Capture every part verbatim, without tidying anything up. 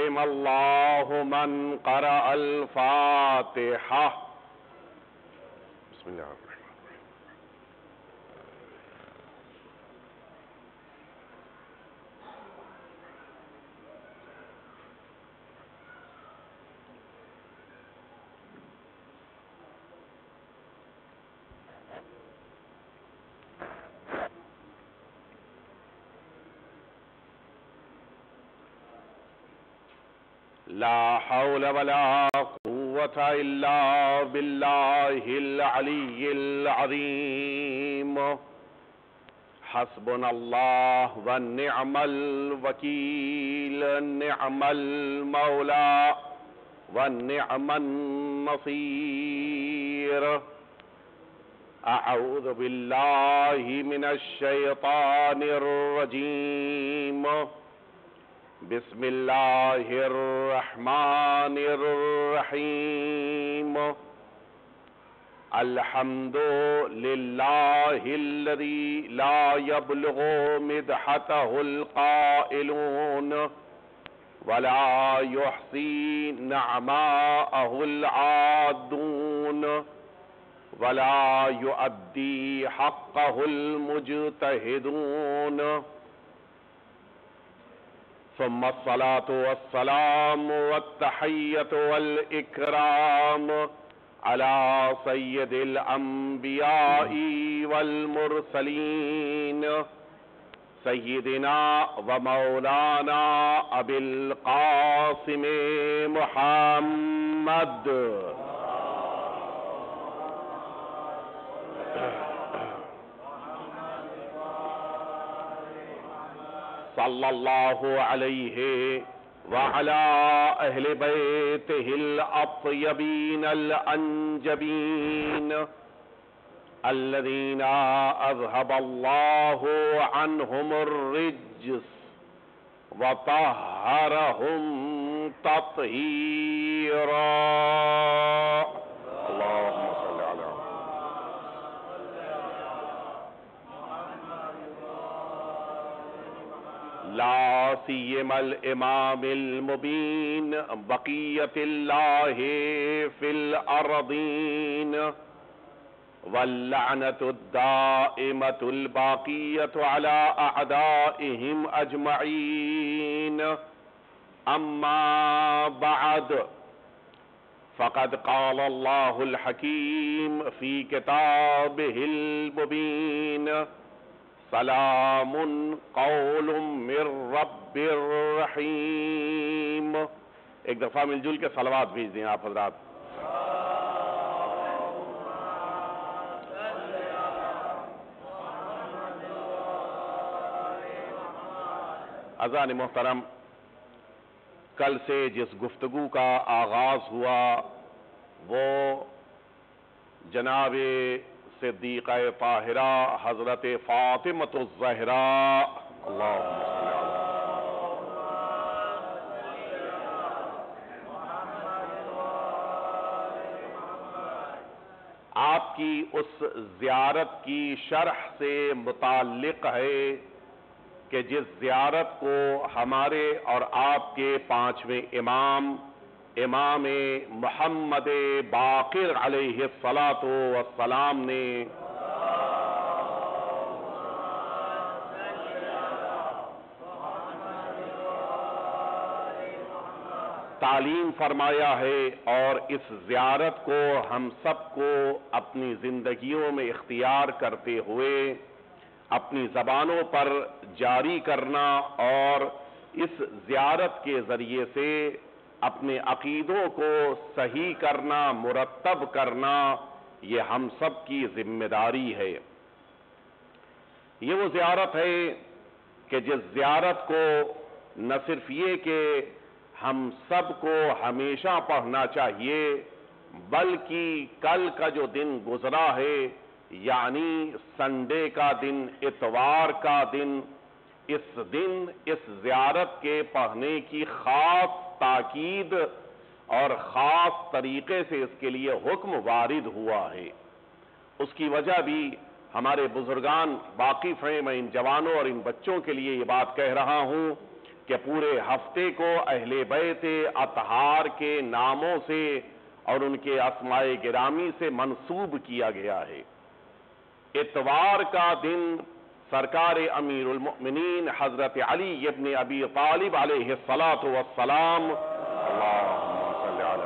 رحم اللہ من قرأ الفاتحہ. بسم اللہ الرحمن الرحیم. لا حول ولا قوة إلا بالله العلي العظيم. حسبنا الله ونعم الوكيل. نعم المولى ونعم النصير. أعوذ بالله من الشيطان الرجيم. بسم الله الرحمن الرحيم. الحمد لله الذي لا يبلغ مدحته القائلون ولا يحصي نعماءه العادون ولا يؤدي حقه المجتهدون. ثم الصلاة والسلام والتحية والإكرام على سيد الأنبياء والمرسلين سيدنا ومولانا أبي القاسم محمد صلی اللہ علیہ وعلى أهل بيته الأطيبين الأنجبين الذين أذهب الله عنهم الرجس وطهرهم تطهيرا. اللهم صل على لا سيما الإمام المبين بقية الله في الأرضين واللعنة الدائمة الباقية على أعدائهم أجمعين. أما بعد فقد قال الله الحكيم في كتابه المبين سلام قول من رب الرحیم. ایک دفعہ مل جل کے صلوات بھیج دیں آپ حضرات. اذان محترم، کل سے جس گفتگو کا آغاز ہوا وہ جناب صدیقہ طاہرہ حضرت فاطمۃ الزہراء اللہم آپ کی اس زیارت کی شرح سے متعلق ہے کہ جس زیارت کو ہمارے اور آپ کے پانچویں امام امام محمد باقر علیہ الصلاۃ والسلام نے تعلیم فرمایا ہے، اور اس زیارت کو ہم سب کو اپنی زندگیوں میں اختیار کرتے ہوئے اپنی زبانوں پر جاری کرنا اور اس زیارت کے ذریعے سے اپنے عقیدوں کو صحیح کرنا، مرتب کرنا، یہ ہم سب کی ذمہ داری ہے. یہ وہ زیارت ہے کہ جس زیارت کو نہ صرف یہ کہ ہم سب کو ہمیشہ پڑھنا چاہیے، بلکہ کل کا جو دن گزرا ہے یعنی سنڈے کا دن، اتوار کا دن، اس دن اس زیارت کے پڑھنے کی خاص تاکید اور خاص طریقے سے اس کے لیے حکم وارد ہوا ہے. اس کی وجہ بھی ہمارے بزرگان واقف ہیں. میں ان جوانوں اور ان بچوں کے لیے یہ بات کہہ رہا ہوں کہ پورے ہفتے کو اہل بیت اطہار کے ناموں سے اور ان کے اسماء گرامی سے منسوب کیا گیا ہے۔ اتوار کا دن سرکار امیر المؤمنین حضرت علی ابن ابی طالب علیہ الصلاۃ والسلام اللہم صلی علی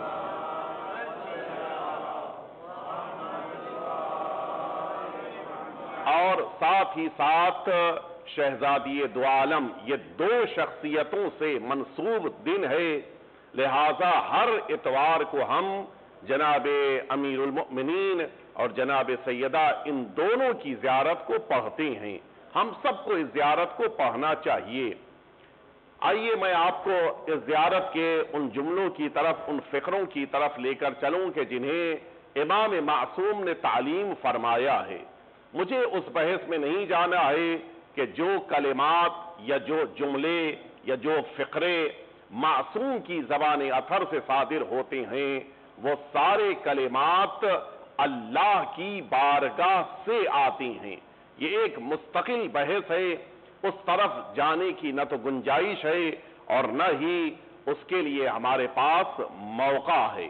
اور ساتھ ہی ساتھ شہزادی دو عالم، یہ دو شخصیتوں سے منسوب دن ہے، لہذا ہر اتوار کو ہم جناب امیر المؤمنین اور جناب سیدہ ان دونوں کی زیارت کو پڑھتے ہیں۔ ہم سب کو اس زیارت کو پڑھنا چاہیے۔ آئیے میں آپ کو اس زیارت کے ان جملوں کی طرف، ان فقروں کی طرف لے کر چلوں کہ جنہیں امام معصوم نے تعلیم فرمایا ہے۔ مجھے اس بحث میں نہیں جانا ہے کہ جو کلمات یا جو جملے یا جو فقرے معصوم کی زبان اثر سے صادر ہوتے ہیں وہ سارے کلمات اللہ کی بارگاہ سے آتے ہیں۔ یہ ایک مستقل بحث ہے، اس طرف جانے کی نہ تو گنجائش ہے اور نہ ہی اس کے لیے ہمارے پاس موقع ہے۔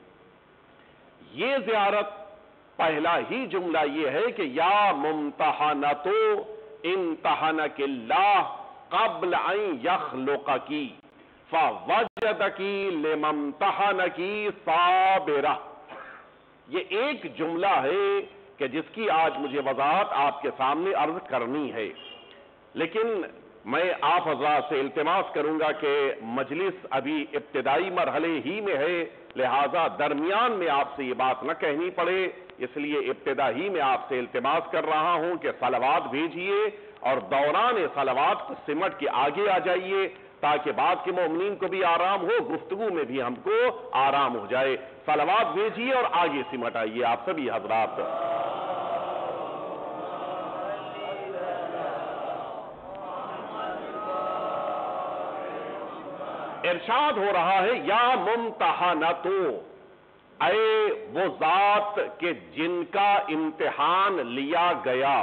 یہ زیارت پہلا ہی جملہ یہ ہے کہ یا ممتحنتو امتحنک اللہ قبل ان یخلقکی فوجدکی لممتحنکی صابرہ۔ یہ ایک جملہ ہے کہ جس کی آج مجھے وضاحت آپ کے سامنے عرض کرنی ہے، لیکن میں آپ حضرات سے التماس کروں گا کہ مجلس ابھی ابتدائی مرحلے ہی میں ہے، لہذا درمیان میں آپ سے یہ بات نہ کہنی پڑے، اس لیے ابتدا ہی میں آپ سے التماس کر رہا ہوں کہ صلوات بھیجئے اور دوران صلوات کو سمٹ کے آگے آ جائیے تاکہ بعد کے مومنین کو بھی آرام ہو، گفتگو میں بھی ہم کو آرام ہو جائے۔ صلوات بھیجئے اور آگے سمٹ آئیے آپ سبھی حضرات۔ ارشاد ہو رہا ہے یا ممتحنتو، اے وہ ذات کہ جن کا امتحان لیا گیا،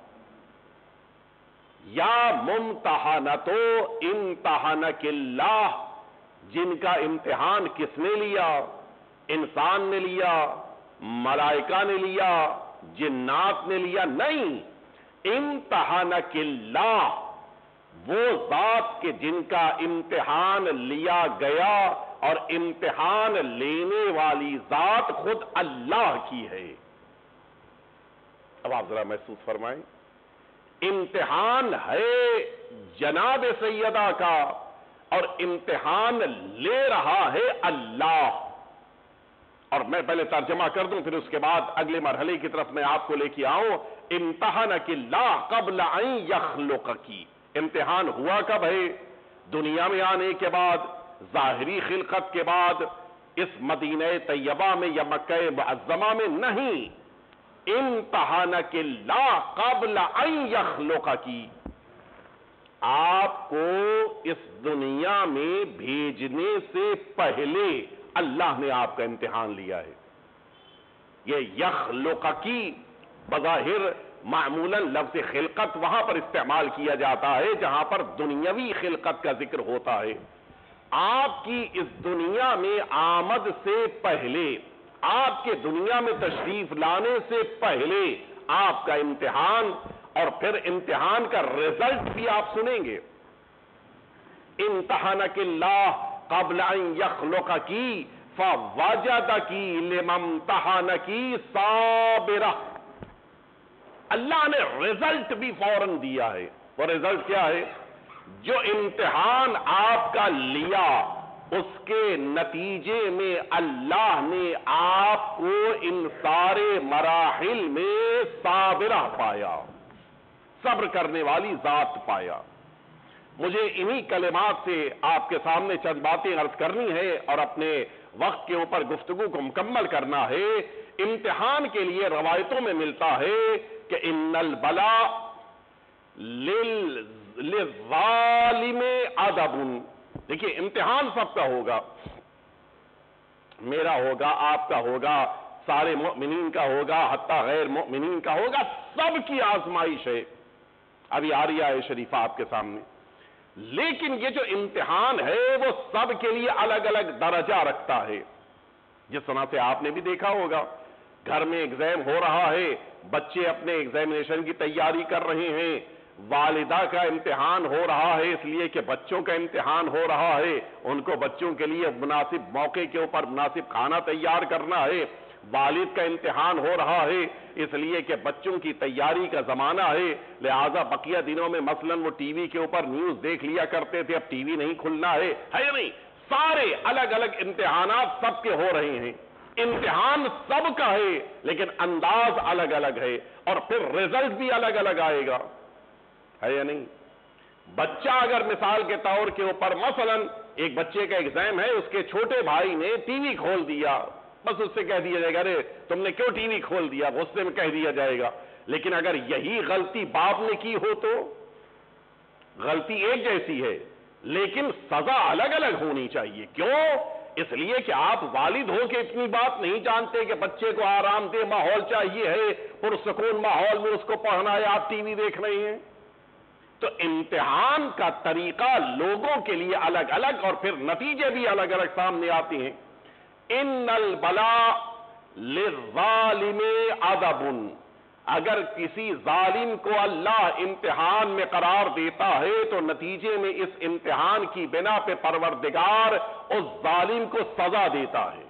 یا ممتحنتو امتحنک اللہ، جن کا امتحان کس نے لیا؟ انسان نے لیا، ملائکہ نے لیا، جنات نے لیا؟ نہیں، امتحنک اللہ، وہ ذات کے جن کا امتحان لیا گیا اور امتحان لینے والی ذات خود اللہ کی ہے۔ اب آپ ذرا محسوس فرمائیں، امتحان ہے جناب سیدہ کا اور امتحان لے رہا ہے اللہ۔ اور میں پہلے ترجمہ کر دوں پھر اس کے بعد اگلے مرحلے کی طرف میں آپ کو لے کے آؤں۔ امتحنک اللہ قبل ان یخلقکی، امتحان ہوا کب ہے؟ دنیا میں آنے کے بعد، ظاہری خلقت کے بعد، اس مدینہ طیبہ میں یا مکہ معظمہ میں نہیں، امتحانک اللہ قبل ان یخلقکی، آپ کو اس دنیا میں بھیجنے سے پہلے اللہ نے آپ کا امتحان لیا ہے۔ یہ یخلقکی بظاہر معمولاً لفظ خلقت وہاں پر استعمال کیا جاتا ہے جہاں پر دنیاوی خلقت کا ذکر ہوتا ہے۔ آپ کی اس دنیا میں آمد سے پہلے، آپ کے دنیا میں تشریف لانے سے پہلے آپ کا امتحان اور پھر امتحان کا رزلٹ بھی آپ سنیں گے۔ امتحانک اللہ قبل ان یخلقکی فوجدکی لممتحنکی صابرہ، اللہ نے رزلٹ بھی فوراً دیا ہے۔ وہ رزلٹ کیا ہے؟ جو امتحان آپ کا لیا اس کے نتیجے میں اللہ نے آپ کو ان سارے مراحل میں صابرہ پایا، صبر کرنے والی ذات پایا۔ مجھے انہی کلمات سے آپ کے سامنے چند باتیں عرض کرنی ہے اور اپنے وقت کے اوپر گفتگو کو مکمل کرنا ہے۔ امتحان کے لیے روایتوں میں ملتا ہے کہ ان البلاء للظالم ادب، دیکھیے امتحان سب کا ہوگا، میرا ہوگا، آپ کا ہوگا، سارے مؤمنین کا ہوگا، حتیٰ غیر مؤمنین کا ہوگا، سب کی آزمائش ہے۔ ابھی آ رہی ہے شریفہ آپ کے سامنے، لیکن یہ جو امتحان ہے وہ سب کے لیے الگ الگ درجہ رکھتا ہے. جس طرح سے آپ نے بھی دیکھا ہوگا, گھر میں ایگزام ہو رہا ہے, بچے اپنے ایگزامینیشن کی تیاری کر رہے ہیں, والدہ کا امتحان ہو رہا ہے اس لیے کہ بچوں کا امتحان ہو رہا ہے, ان کو بچوں کے لیے مناسب موقع کے اوپر مناسب کھانا تیار کرنا ہے. والد کا امتحان ہو رہا ہے اس لیے کہ بچوں کی تیاری کا زمانہ ہے, لہذا بقیہ دنوں میں مثلا وہ ٹی وی کے اوپر نیوز دیکھ لیا کرتے تھے, اب ٹی وی نہیں کھلنا ہے, ہے یا نہیں؟ سارے الگ الگ امتحانات سب کے ہو رہے ہیں. امتحان سب کا ہے لیکن انداز الگ الگ ہے, اور پھر رزلٹ بھی الگ الگ آئے گا, ہے یا نہیں؟ بچہ اگر مثال کے طور کے اوپر مثلا ایک بچے کا ایگزام ہے, اس کے چھوٹے بھائی نے ٹی وی کھول دیا, بس اس سے کہہ دیا جائے گا ارے تم نے کیوں ٹی وی کھول دیا, غصے میں کہہ دیا جائے گا. لیکن اگر یہی غلطی باپ نے کی ہو تو غلطی ایک جیسی ہے لیکن سزا الگ الگ ہونی چاہیے. کیوں؟ اس لیے کہ آپ والد ہو کے اتنی بات نہیں جانتے کہ بچے کو آرام دہ ماحول چاہیے ہے, پرسکون ماحول میں اس کو پڑھنا ہے, آپ ٹی وی دیکھ رہے ہیں. تو امتحان کا طریقہ لوگوں کے لیے الگ الگ اور پھر نتیجے بھی الگ الگ سامنے آتے ہیں. ان البلاء للظالم ادب, اگر کسی ظالم کو اللہ امتحان میں قرار دیتا ہے تو نتیجے میں اس امتحان کی بنا پہ پروردگار اس ظالم کو سزا دیتا ہے.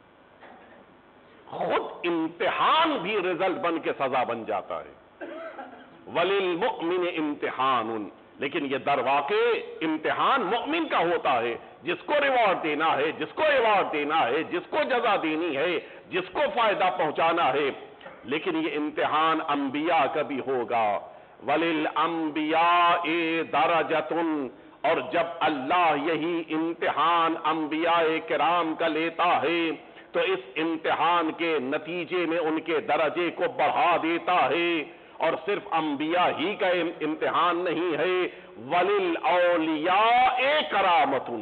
خود امتحان بھی رزلٹ بن کے سزا بن جاتا ہے. وَلِلْمُؤْمِنِ امتحان, لیکن یہ در واقع امتحان مؤمن کا ہوتا ہے, جس کو ریوارڈ دینا ہے, جس کو ایوارڈ دینا ہے, جس کو جزا دینی ہے, جس کو فائدہ پہنچانا ہے. لیکن یہ امتحان انبیاء کا بھی ہوگا. وَلِلْأَنْبِيَاءِ دَرَجَةٌ, اور جب اللہ یہی امتحان انبیاء کرام کا لیتا ہے تو اس امتحان کے نتیجے میں ان کے درجے کو بڑھا دیتا ہے. اور صرف انبیاء ہی کا امتحان نہیں ہے, وَلِلْأَوْلِيَاءِ كَرَامَةٌ,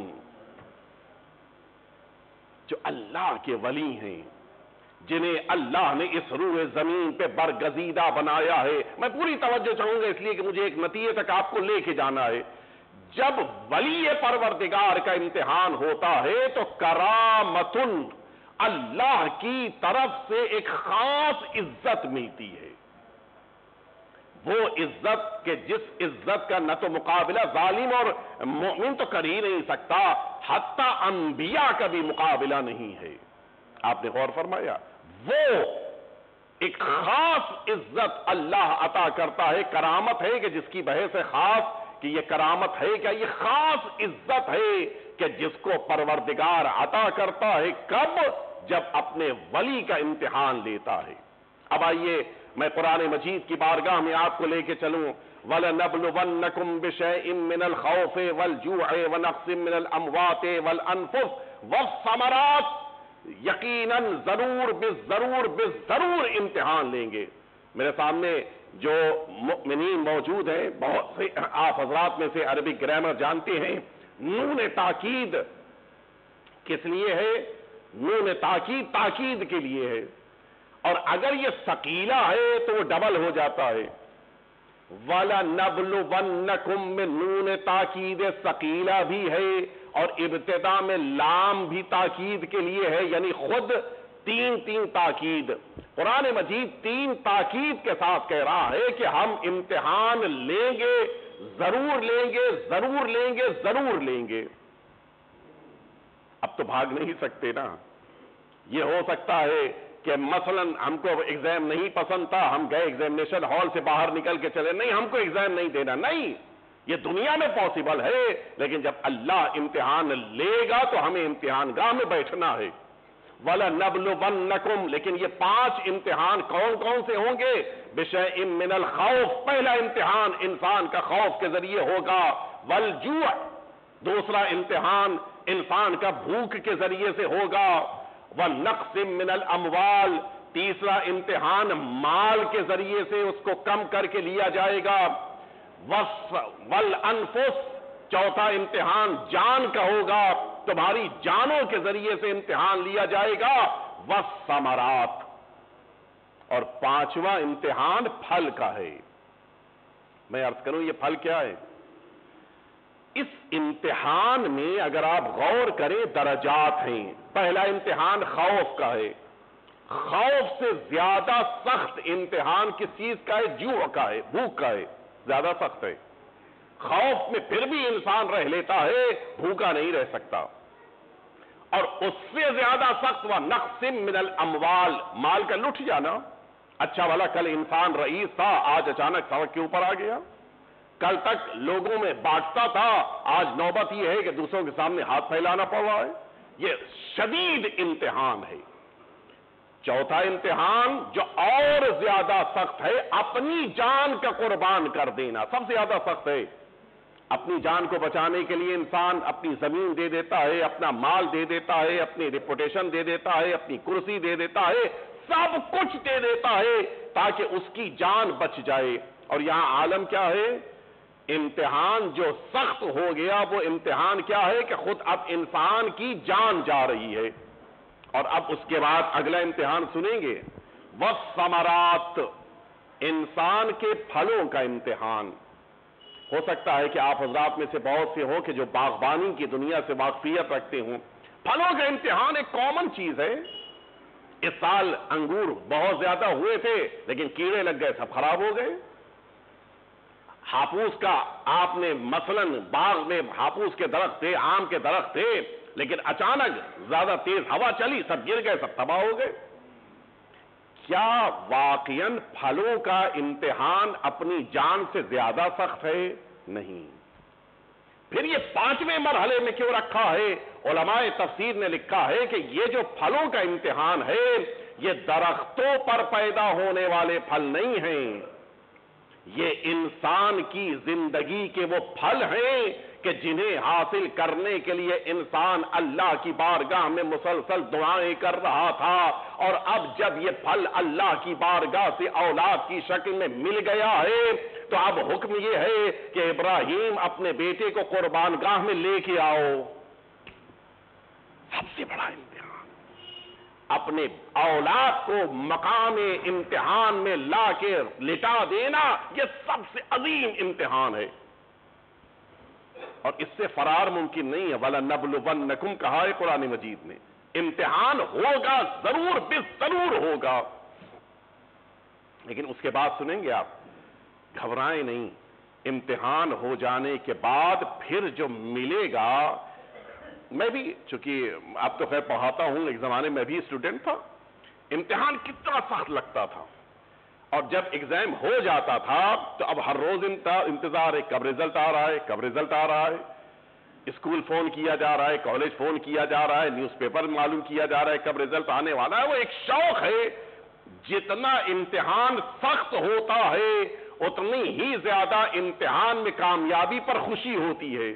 جو اللہ کے ولی ہیں, جنہیں اللہ نے اس روح زمین پہ برگزیدہ بنایا ہے. میں پوری توجہ چاہوں گا اس لیے کہ مجھے ایک نتیجے تک آپ کو لے کے جانا ہے. جب ولی پروردگار کا امتحان ہوتا ہے تو کرامتن, اللہ کی طرف سے ایک خاص عزت ملتی ہے. وہ عزت کہ جس عزت کا نہ تو مقابلہ ظالم اور مومن تو کر ہی نہیں سکتا, حتیٰ انبیاء کا بھی مقابلہ نہیں ہے. آپ نے غور فرمایا, وہ ایک خاص عزت اللہ عطا کرتا ہے. کرامت ہے کہ جس کی بحث ہے خاص, کہ یہ کرامت ہے کیا, یہ خاص عزت ہے کہ جس کو پروردگار عطا کرتا ہے. کب؟ جب اپنے ولی کا امتحان لیتا ہے. اب آئیے میں قرآن مجید کی بارگاہ میں آپ کو لے کے چلوں. وَلَنَبْلُوَنَّكُمْ بِشَيْءٍ مِّنَ الْخَوْفِ وَالْجُوعِ وَنَقْصٍ مِّنَ الْأَمْوَاتِ وَالْأَنفُسِ وَالثَّمَرَاتِ, یقیناً ضرور بالضرور بالضرور امتحان لیں گے. میرے سامنے جو مؤمنین موجود ہیں, بہت سے آپ حضرات میں سے عربک گرامر جانتے ہیں. نون تاکید کس لیے ہے؟ نون تاکید تاکید کے لیے ہے, اور اگر یہ ثقیلہ ہے تو وہ ڈبل ہو جاتا ہے. وَلَنَبْلُوَنَّكُمْ میں نون تاکید ثقیلہ بھی ہے, اور ابتدا میں لام بھی تاکید کے لیے ہے, یعنی خود تین تین تاکید. قرآن مجید تین تاکید کے ساتھ کہہ رہا ہے کہ ہم امتحان لیں گے, ضرور لیں گے, ضرور لیں گے, ضرور لیں گے. اب تو بھاگ نہیں سکتے نا. یہ ہو سکتا ہے کہ مثلا ہم کو ایگزام نہیں پسند تھا, ہم گئے ایگزامینیشن ہال سے باہر نکل کے چلے, نہیں ہم کو ایگزام نہیں دینا. نہیں, یہ دنیا میں پاسبل ہے, لیکن جب اللہ امتحان لے گا تو ہمیں امتحان گاہ میں بیٹھنا ہے. وَلَنَبْلُوَنَّكُمْ, لیکن یہ پانچ امتحان کون کون سے ہوں گے؟ بِشَيْءٍ مِّنَ الْخَوْفِ, پہلا امتحان انسان کا خوف کے ذریعے ہوگا. وَالْجُوعِ, دوسرا امتحان انسان کا بھوک کے ذریعے سے ہوگا. وَالنَّقْصٍ مِّنَ الْأَمْوَالِ, تیسرا امتحان مال کے ذریعے سے اس کو کم کر کے لیا جائے گا. وَالْأَنفُسِ, چوتھا امتحان جان کا ہوگا, تمہاری جانوں کے ذریعے سے امتحان لیا جائے گا. وَالثَّمَرَاتِ, اور پانچواں امتحان پھل کا ہے. میں عرض کروں یہ پھل کیا ہے؟ اس امتحان میں اگر آپ غور کریں درجات ہیں. پہلا امتحان خوف کا ہے. خوف سے زیادہ سخت امتحان کس چیز کا ہے؟ جوع کا ہے، بھوک کا ہے. زیادہ سخت ہے. خوف میں پھر بھی انسان رہ لیتا ہے، بھوکا نہیں رہ سکتا. اور اس سے زیادہ سخت وہ نقص من الاموال، مال کا لٹ جانا. اچھا بھلا کل انسان رئیس تھا، آج اچانک سڑک کے اوپر آ گیا. کل تک لوگوں میں بانٹتا تھا، آج نوبت یہ ہے کہ دوسروں کے سامنے ہاتھ پھیلانا پڑ رہا ہے. یہ شدید امتحان ہے. چوتھا امتحان جو اور زیادہ سخت ہے، اپنی جان کا قربان کر دینا سب سے زیادہ سخت ہے. اپنی جان کو بچانے کے لیے انسان اپنی زمین دے دیتا ہے، اپنا مال دے دیتا ہے، اپنی ریپوٹیشن دے دیتا ہے، اپنی کرسی دے دیتا ہے، سب کچھ دے دیتا ہے تاکہ اس کی جان بچ جائے. اور یہاں عالم کیا ہے؟ امتحان جو سخت ہو گیا وہ امتحان کیا ہے کہ خود اب انسان کی جان جا رہی ہے. اور اب اس کے بعد اگلا امتحان سنیں گے، والثمرات، انسان کے پھلوں کا امتحان. ہو سکتا ہے کہ آپ حضرات میں سے بہت سے ہو کہ جو باغبانی کی دنیا سے واقفیت رکھتے ہوں. پھلوں کا امتحان ایک کامن چیز ہے. اس سال انگور بہت زیادہ ہوئے تھے لیکن کیڑے لگ گئے، سب خراب ہو گئے. ہاپوس کا آپ نے مثلاً باغ میں ہاپوس کے درخت تھے، آم کے درخت تھے، لیکن اچانک زیادہ تیز ہوا چلی، سب گر گئے، سب تباہ ہو گئے. کیا واقعاً پھلوں کا امتحان اپنی جان سے زیادہ سخت ہے؟ نہیں. پھر یہ پانچویں مرحلے میں کیوں رکھا ہے؟ علماء تفسیر نے لکھا ہے کہ یہ جو پھلوں کا امتحان ہے یہ درختوں پر پیدا ہونے والے پھل نہیں ہیں، یہ انسان کی زندگی کے وہ پھل ہیں کہ جنہیں حاصل کرنے کے لیے انسان اللہ کی بارگاہ میں مسلسل دعائیں کر رہا تھا. اور اب جب یہ پھل اللہ کی بارگاہ سے اولاد کی شکل میں مل گیا ہے تو اب حکم یہ ہے کہ ابراہیم اپنے بیٹے کو قربان گاہ میں لے کے آؤ. سب سے بڑا امتحان اپنے اولاد کو مقام امتحان میں لا کے لٹا دینا، یہ سب سے عظیم امتحان ہے اور اس سے فرار ممکن نہیں ہے. وَلَنَبْلُوَنَّكُمْ کہا ہے قرآن مجید میں. امتحان ہوگا، ضرور بے ضرور ہوگا. لیکن اس کے بعد سنیں گے آپ، گھبرائیں نہیں. امتحان ہو جانے کے بعد پھر جو ملے گا، میں بھی چونکہ آپ تو خیر پڑھاتا ہوں، ایک زمانے میں بھی اسٹوڈنٹ تھا. امتحان کتنا سخت لگتا تھا، اور جب ایگزام ہو جاتا تھا تو اب ہر روز انتظار ہے، کب رزلٹ آ رہا ہے، کب رزلٹ آ رہا ہے. اسکول فون کیا جا رہا ہے، کالج فون کیا جا رہا ہے، نیوز پیپر معلوم کیا جا رہا ہے کب رزلٹ آنے والا ہے. وہ ایک شوق ہے. جتنا امتحان سخت ہوتا ہے اتنی ہی زیادہ امتحان میں کامیابی پر خوشی ہوتی ہے.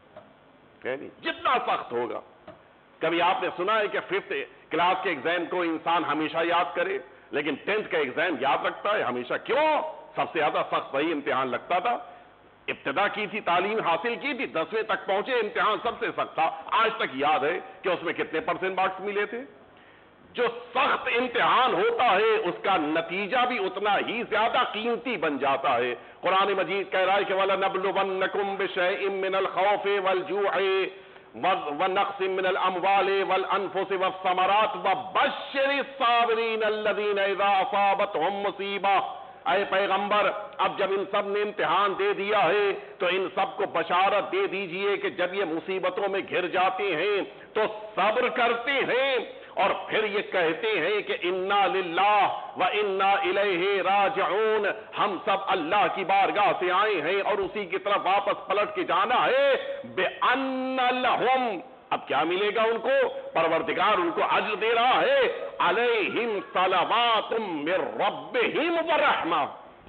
جتنا سخت ہوگا. کبھی آپ نے سنا ہے کہ ففتھ کلاس کے ایگزام کو انسان ہمیشہ یاد کرے لیکن ٹینتھ کا ایگزام یاد رکھتا ہے ہمیشہ؟ کیوں؟ سب سے زیادہ سخت وہی امتحان لگتا تھا. ابتدا کی تھی، تعلیم حاصل کی تھی، دسویں تک پہنچے، امتحان سب سے سخت تھا. آج تک یاد ہے کہ اس میں کتنے پرسنٹ مارکس ملے تھے. جو سخت امتحان ہوتا ہے اس کا نتیجہ بھی اتنا ہی زیادہ قیمتی بن جاتا ہے. قرآن مجید کہہ رہا ہے کہ وَلَنَبْلُوَنَّكُمْ بِشَيْءٍ مِّنَ الْخَوْفِ وَالْجُوعِ وَنَقْصٍ مِّنَ الْأَمْوَالِ وَالْأَنفُسِ وَالثَّمَرَاتِ وَبَشِّرِ الصَّابِرِينَ الَّذِينَ إِذَا أَصَابَتْهُمْ مُصِيبَةٌ. اے پیغمبر، اب جب ان سب نے امتحان دے دیا ہے تو ان سب کو بشارت دے دیجئے کہ جب یہ مصیبتوں میں گھر جاتے ہیں تو صبر کرتے ہیں اور پھر یہ کہتے ہیں کہ انا للہ و انا الیہ راجعون، ہم سب اللہ کی بارگاہ سے آئے ہیں اور اسی کی طرف واپس پلٹ کے جانا ہے. بِأَنَّ لَهُمْ، اب کیا ملے گا ان کو؟ پروردگار ان کو اجر دے رہا ہے. علیہم صلوات من ربہم ورحمہ.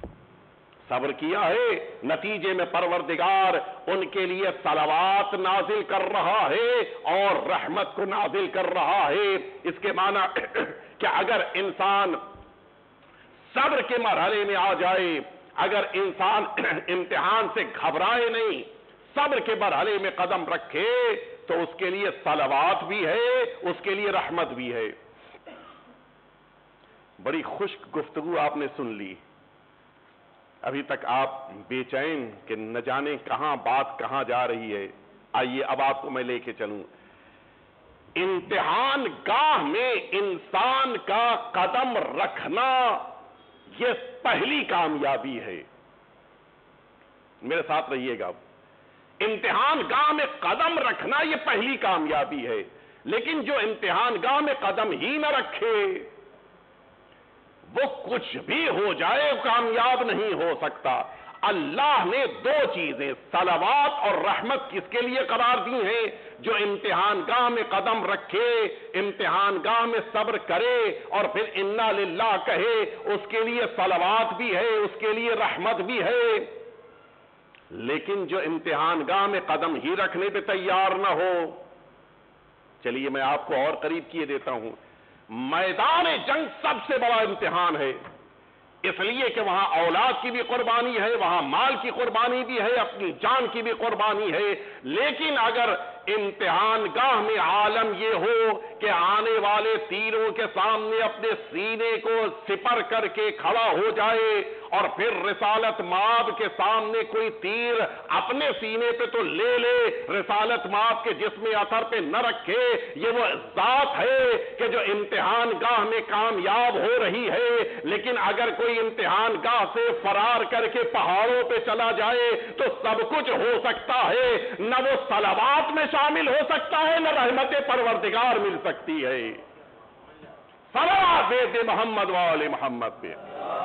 صبر کیا ہے، نتیجے میں پروردگار ان کے لیے صلوات نازل کر رہا ہے اور رحمت کو نازل کر رہا ہے. اس کے معنی کہ اگر انسان صبر کے مرحلے میں آ جائے، اگر انسان امتحان سے گھبرائے نہیں، صبر کے مرحلے میں قدم رکھے تو اس کے لیے صلوات بھی ہے، اس کے لیے رحمت بھی ہے. بڑی خشک گفتگو آپ نے سن لی. ابھی تک آپ بے چین کہ نہ جانے کہاں بات کہاں جا رہی ہے. آئیے اب آپ کو میں لے کے چلوں. امتحان گاہ میں انسان کا قدم رکھنا یہ پہلی کامیابی ہے. میرے ساتھ رہیے گا. امتحان گاہ میں قدم رکھنا یہ پہلی کامیابی ہے. لیکن جو امتحان گاہ میں قدم ہی نہ رکھے وہ کچھ بھی ہو جائے کامیاب نہیں ہو سکتا. اللہ نے دو چیزیں صلوات اور رحمت کس کے لیے قرار دی ہیں؟ جو امتحان گاہ میں قدم رکھے، امتحان گاہ میں صبر کرے اور پھر انا للہ کہے، اس کے لیے صلوات بھی ہے، اس کے لیے رحمت بھی ہے. لیکن جو امتحان گاہ میں قدم ہی رکھنے پہ تیار نہ ہو، چلیے میں آپ کو اور قریب کیے دیتا ہوں. میدان جنگ سب سے بڑا امتحان ہے، اس لیے کہ وہاں اولاد کی بھی قربانی ہے، وہاں مال کی قربانی بھی ہے، اپنی جان کی بھی قربانی ہے. لیکن اگر امتحان گاہ میں عالم یہ ہو کہ آنے والے تیروں کے سامنے اپنے سینے کو سپر کر کے کھڑا ہو جائے اور پھر رسالت مآب کے سامنے کوئی تیر اپنے سینے پہ تو لے لے، رسالت مآب کے جسم اثر پہ نہ رکھے، یہ وہ ذات ہے کہ جو امتحان گاہ میں کامیاب ہو رہی ہے. لیکن اگر کوئی امتحان گاہ سے فرار کر کے پہاڑوں پہ چلا جائے تو سب کچھ ہو سکتا ہے، نہ وہ صلوات میں شامل ہو سکتا ہے، نہ رحمت پروردگار مل سکتی ہے. صلوات دے محمد وآل محمد پہ.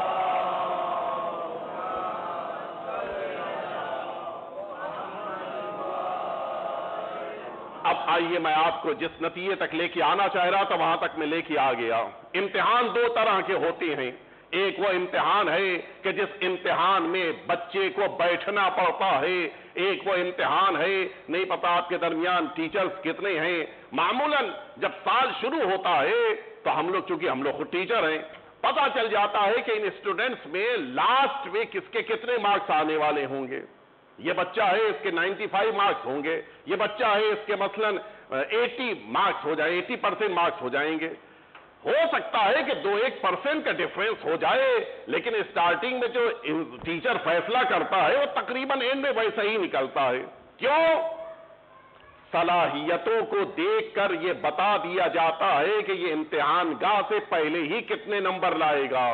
اب آئیے میں آپ کو جس نتیجے تک لے کے آنا چاہ رہا تھا وہاں تک میں لے کے آ گیا. امتحان دو طرح کے ہوتے ہیں. ایک وہ امتحان ہے کہ جس امتحان میں بچے کو بیٹھنا پڑتا ہے. ایک وہ امتحان ہے، نہیں پتا آپ کے درمیان ٹیچرز کتنے ہیں. معمولاً جب سال شروع ہوتا ہے تو ہم لوگ، چونکہ ہم لوگ خود ٹیچر ہیں، پتا چل جاتا ہے کہ ان اسٹوڈنٹس میں لاسٹ میں کس کے کتنے مارکس آنے والے ہوں گے. یہ بچہ ہے اس کے نائنٹی فائیو مارکس ہوں گے، یہ بچہ ہے اس کے مثلاً ایٹی مارکس ہو جائے، ایٹی پرسینٹ مارکس ہو جائیں گے. ہو سکتا ہے کہ دو ایک پرسینٹ کا ڈیفرنس ہو جائے، لیکن اسٹارٹنگ میں جو ٹیچر فیصلہ کرتا ہے وہ تقریباً اینڈ میں ویسا ہی نکلتا ہے. کیوں؟ صلاحیتوں کو دیکھ کر یہ بتا دیا جاتا ہے کہ یہ امتحان گاہ سے پہلے ہی کتنے نمبر لائے گا.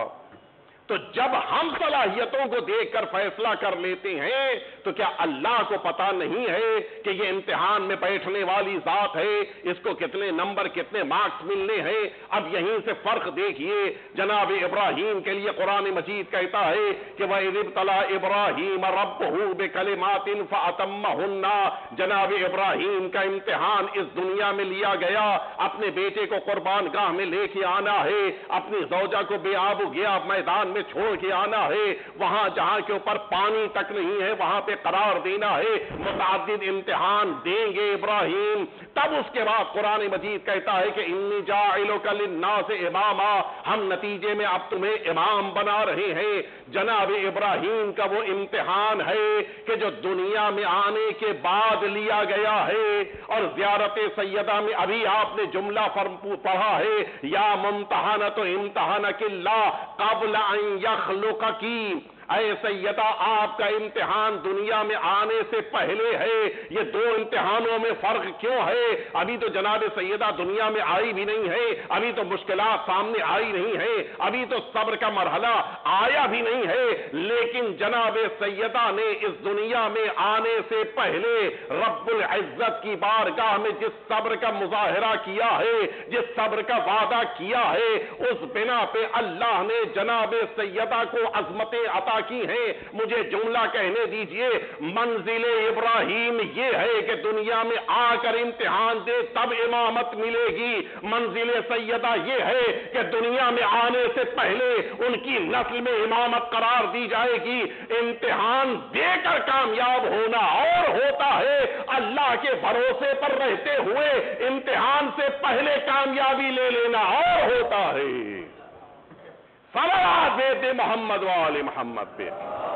تو جب ہم صلاحیتوں کو دیکھ کر فیصلہ کر لیتے ہیں تو کیا اللہ کو پتا نہیں ہے کہ یہ امتحان میں بیٹھنے والی ذات ہے، اس کو کتنے نمبر کتنے مارکس ملنے ہیں؟ اب یہیں سے فرق دیکھیے. جناب ابراہیم کے لیے قرآن مجید کہتا ہے کہ وَإِذِ ابْتَلَىٰ إِبْرَاهِيمَ رَبُّهُ بِكَلِمَاتٍ فَأَتَمَّهُنَّ. جناب ابراہیم کا امتحان اس دنیا میں لیا گیا، اپنے بیٹے کو قربان گاہ میں لے کے آنا ہے، اپنی زوجہ کو بے آب و گیا میدان میں چھوڑ کے آنا ہے، وہاں جہاں کے اوپر پانی تک نہیں ہے وہاں پہ قرار دینا ہے. متعدد امتحان دیں گے ابراہیم. تب اس کے بعد قرآن مجید کہتا ہے کہ انی جاعلک للناس اماما، ہم نتیجے میں اب تمہیں امام بنا رہے ہیں. جناب ابراہیم کا وہ امتحان ہے کہ جو دنیا میں آنے کے بعد لیا گیا ہے. اور زیارت سیدہ میں ابھی آپ نے جملہ پڑھا ہے، یا ممتحنۃ امتحنک اللہ قبل ان یخلقکی. اے سیدہ، آپ کا امتحان دنیا میں آنے سے پہلے ہے. یہ دو امتحانوں میں فرق کیوں ہے؟ ابھی تو جناب سیدہ دنیا میں آئی بھی نہیں ہے، ابھی تو مشکلات سامنے آئی نہیں ہے، ابھی تو صبر کا مرحلہ آیا بھی نہیں ہے. لیکن جناب سیدہ نے اس دنیا میں آنے سے پہلے رب العزت کی بارگاہ میں جس صبر کا مظاہرہ کیا ہے، جس صبر کا وعدہ کیا ہے، اس بنا پہ اللہ نے جناب سیدہ کو عظمتیں عطا کی ہیں. مجھے جملہ کہنے دیجئے. منزل ابراہیم یہ ہے کہ دنیا میں آ کر امتحان دے تب امامت ملے گی. منزل سیدہ یہ ہے کہ دنیا میں آنے سے پہلے ان کی نسل میں امامت قرار دی جائے گی. امتحان دے کر کامیاب ہونا اور ہوتا ہے اللہ کے بھروسے پر رہتے ہوئے امتحان سے پہلے کامیابی لے لینا اور ہوتا ہے. صلوات دے محمد وآل محمد پہ.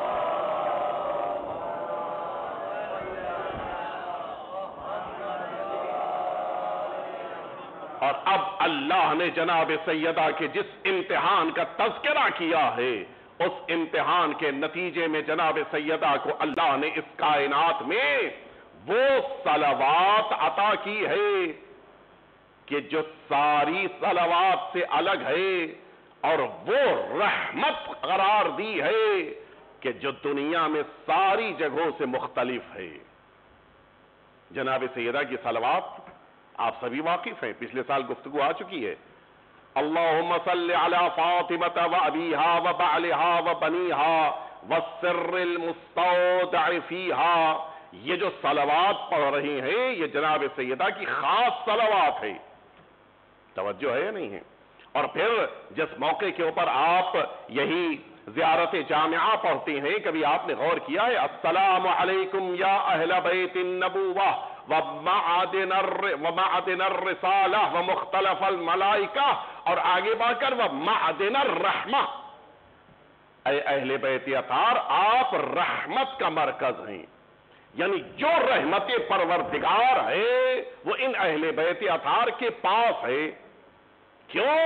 اور اب اللہ نے جناب سیدہ کے جس امتحان کا تذکرہ کیا ہے اس امتحان کے نتیجے میں جناب سیدہ کو اللہ نے اس کائنات میں وہ صلوات عطا کی ہے کہ جو ساری صلوات سے الگ ہے، اور وہ رحمت قرار دی ہے کہ جو دنیا میں ساری جگہوں سے مختلف ہے۔ جناب سیدہ کی صلوات آپ سبھی واقف ہیں، پچھلے سال گفتگو آ چکی ہے۔ اللہم صلی علی فاطمہ و ابیہا و بعلہا و بنیہا والسر المستودع فیہا، یہ جو صلوات پڑھ رہی ہیں یہ جناب سیدہ کی خاص صلوات ہے۔ توجہ ہے یا نہیں ہے؟ اور پھر جس موقع کے اوپر آپ یہی زیارت جامعہ پڑھتے ہیں، کبھی آپ نے غور کیا ہے؟ السلام علیکم یا اہل بیت النبوہ ومعدن ومعدن الرسالہ ومختلف الملائکہ، اور آگے بڑھ کر ومعدن الرحمہ، اے اہل بیت اطہار آپ رحمت کا مرکز ہیں، یعنی جو رحمت پروردگار ہے وہ ان اہل بیت اطہار کے پاس ہے۔ کیوں؟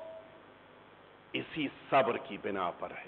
اسی صبر کی بنا پر ہے۔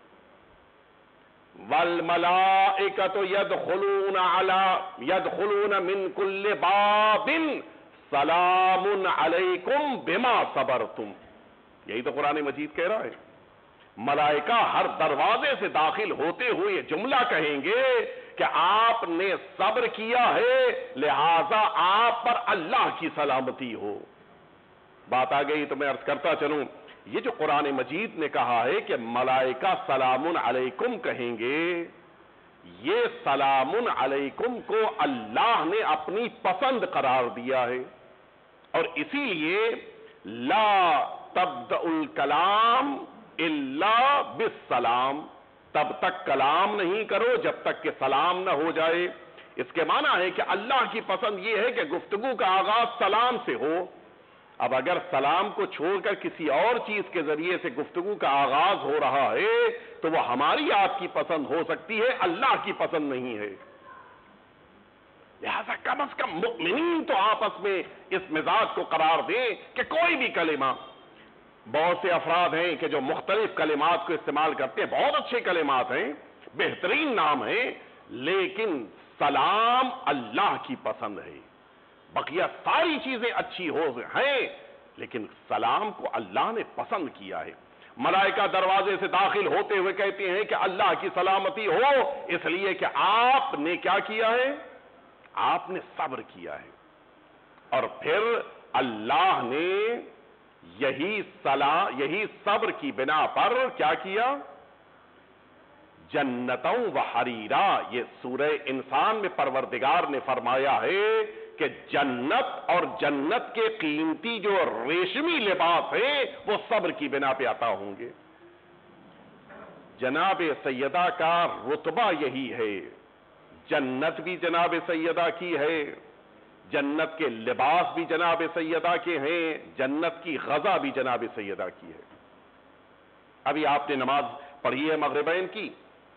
والملائکۃ یدخلون علی یدخلون من کل باب سلام علیکم بما صبرتم، یہی تو قرآن مجید کہہ رہا ہے۔ ملائکہ ہر دروازے سے داخل ہوتے ہوئے یہ جملہ کہیں گے کہ آپ نے صبر کیا ہے، لہذا آپ پر اللہ کی سلامتی ہو۔ بات آ گئی تو میں عرض کرتا چلوں، یہ جو قرآن مجید نے کہا ہے کہ ملائکہ سلام علیکم کہیں گے، یہ سلام علیکم کو اللہ نے اپنی پسند قرار دیا ہے، اور اسی لیے لا تبدأ الکلام الا بالسلام، تب تک کلام نہیں کرو جب تک کہ سلام نہ ہو جائے۔ اس کے معنی ہے کہ اللہ کی پسند یہ ہے کہ گفتگو کا آغاز سلام سے ہو۔ اب اگر سلام کو چھوڑ کر کسی اور چیز کے ذریعے سے گفتگو کا آغاز ہو رہا ہے تو وہ ہماری آپ کی پسند ہو سکتی ہے، اللہ کی پسند نہیں ہے۔ لہذا کم از کم مؤمنین تو آپس میں اس مزاج کو قرار دیں کہ کوئی بھی کلمہ، بہت سے افراد ہیں کہ جو مختلف کلمات کو استعمال کرتے ہیں، بہت اچھے کلمات ہیں، بہترین نام ہیں، لیکن سلام اللہ کی پسند ہے۔ بقیہ ساری چیزیں اچھی ہو ہیں لیکن سلام کو اللہ نے پسند کیا ہے۔ ملائکہ دروازے سے داخل ہوتے ہوئے کہتے ہیں کہ اللہ کی سلامتی ہو، اس لیے کہ آپ نے کیا کیا ہے؟ آپ نے صبر کیا ہے، اور پھر اللہ نے یہی سلام یہی صبر کی بنا پر کیا کیا؟ جنتوں و حریرا، یہ سورہ انسان میں پروردگار نے فرمایا ہے کہ جنت اور جنت کے قیمتی جو ریشمی لباس ہیں وہ صبر کی بنا پہ عطا ہوں گے۔ جناب سیدہ کا رتبہ یہی ہے، جنت بھی جناب سیدہ کی ہے، جنت کے لباس بھی جناب سیدہ کے ہیں، جنت کی غذا بھی جناب سیدہ کی ہے۔ ابھی آپ نے نماز پڑھی ہے مغربین کی،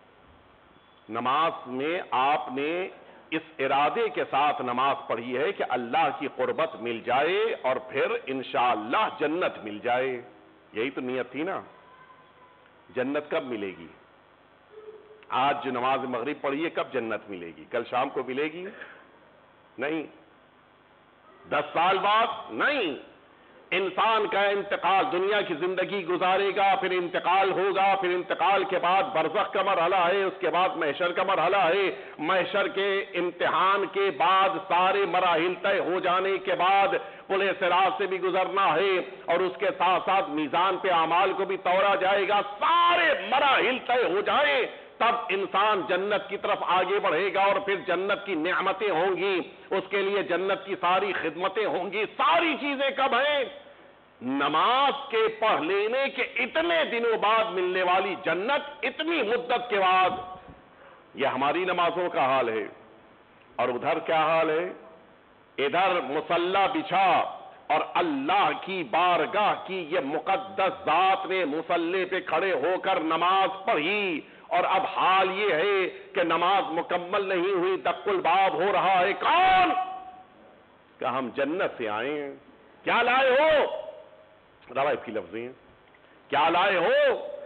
نماز میں آپ نے اس ارادے کے ساتھ نماز پڑھی ہے کہ اللہ کی قربت مل جائے اور پھر انشاءاللہ جنت مل جائے، یہی تو نیت تھی نا۔ جنت کب ملے گی؟ آج جو نماز مغرب پڑھی ہے کب جنت ملے گی؟ کل شام کو ملے گی؟ نہیں۔ دس سال بعد؟ نہیں۔ انسان کا انتقال، دنیا کی زندگی گزارے گا، پھر انتقال ہوگا، پھر انتقال کے بعد برزخ کا مرحلہ ہے، اس کے بعد محشر کا مرحلہ ہے، محشر کے امتحان کے بعد سارے مراحل طے ہو جانے کے بعد پلے صراط سے بھی گزرنا ہے، اور اس کے ساتھ ساتھ میزان پہ اعمال کو بھی توڑا جائے گا، سارے مراحل طے ہو جائیں تب انسان جنت کی طرف آگے بڑھے گا، اور پھر جنت کی نعمتیں ہوں گی، اس کے لیے جنت کی ساری خدمتیں ہوں گی۔ ساری چیزیں کب ہیں؟ نماز کے پڑھ لینے کے اتنے دنوں بعد ملنے والی جنت، اتنی مدت کے بعد۔ یہ ہماری نمازوں کا حال ہے، اور ادھر کیا حال ہے؟ ادھر مصلی بچھا اور اللہ کی بارگاہ کی یہ مقدس ذات نے مصلی پہ کھڑے ہو کر نماز پڑھی، اور اب حال یہ ہے کہ نماز مکمل نہیں ہوئی، دق الباب ہو رہا ہے۔ کون؟ کہ ہم جنت سے آئے ہیں۔ کیا لائے ہو؟ روایت کی لفظیں ہیں، کیا لائے ہو؟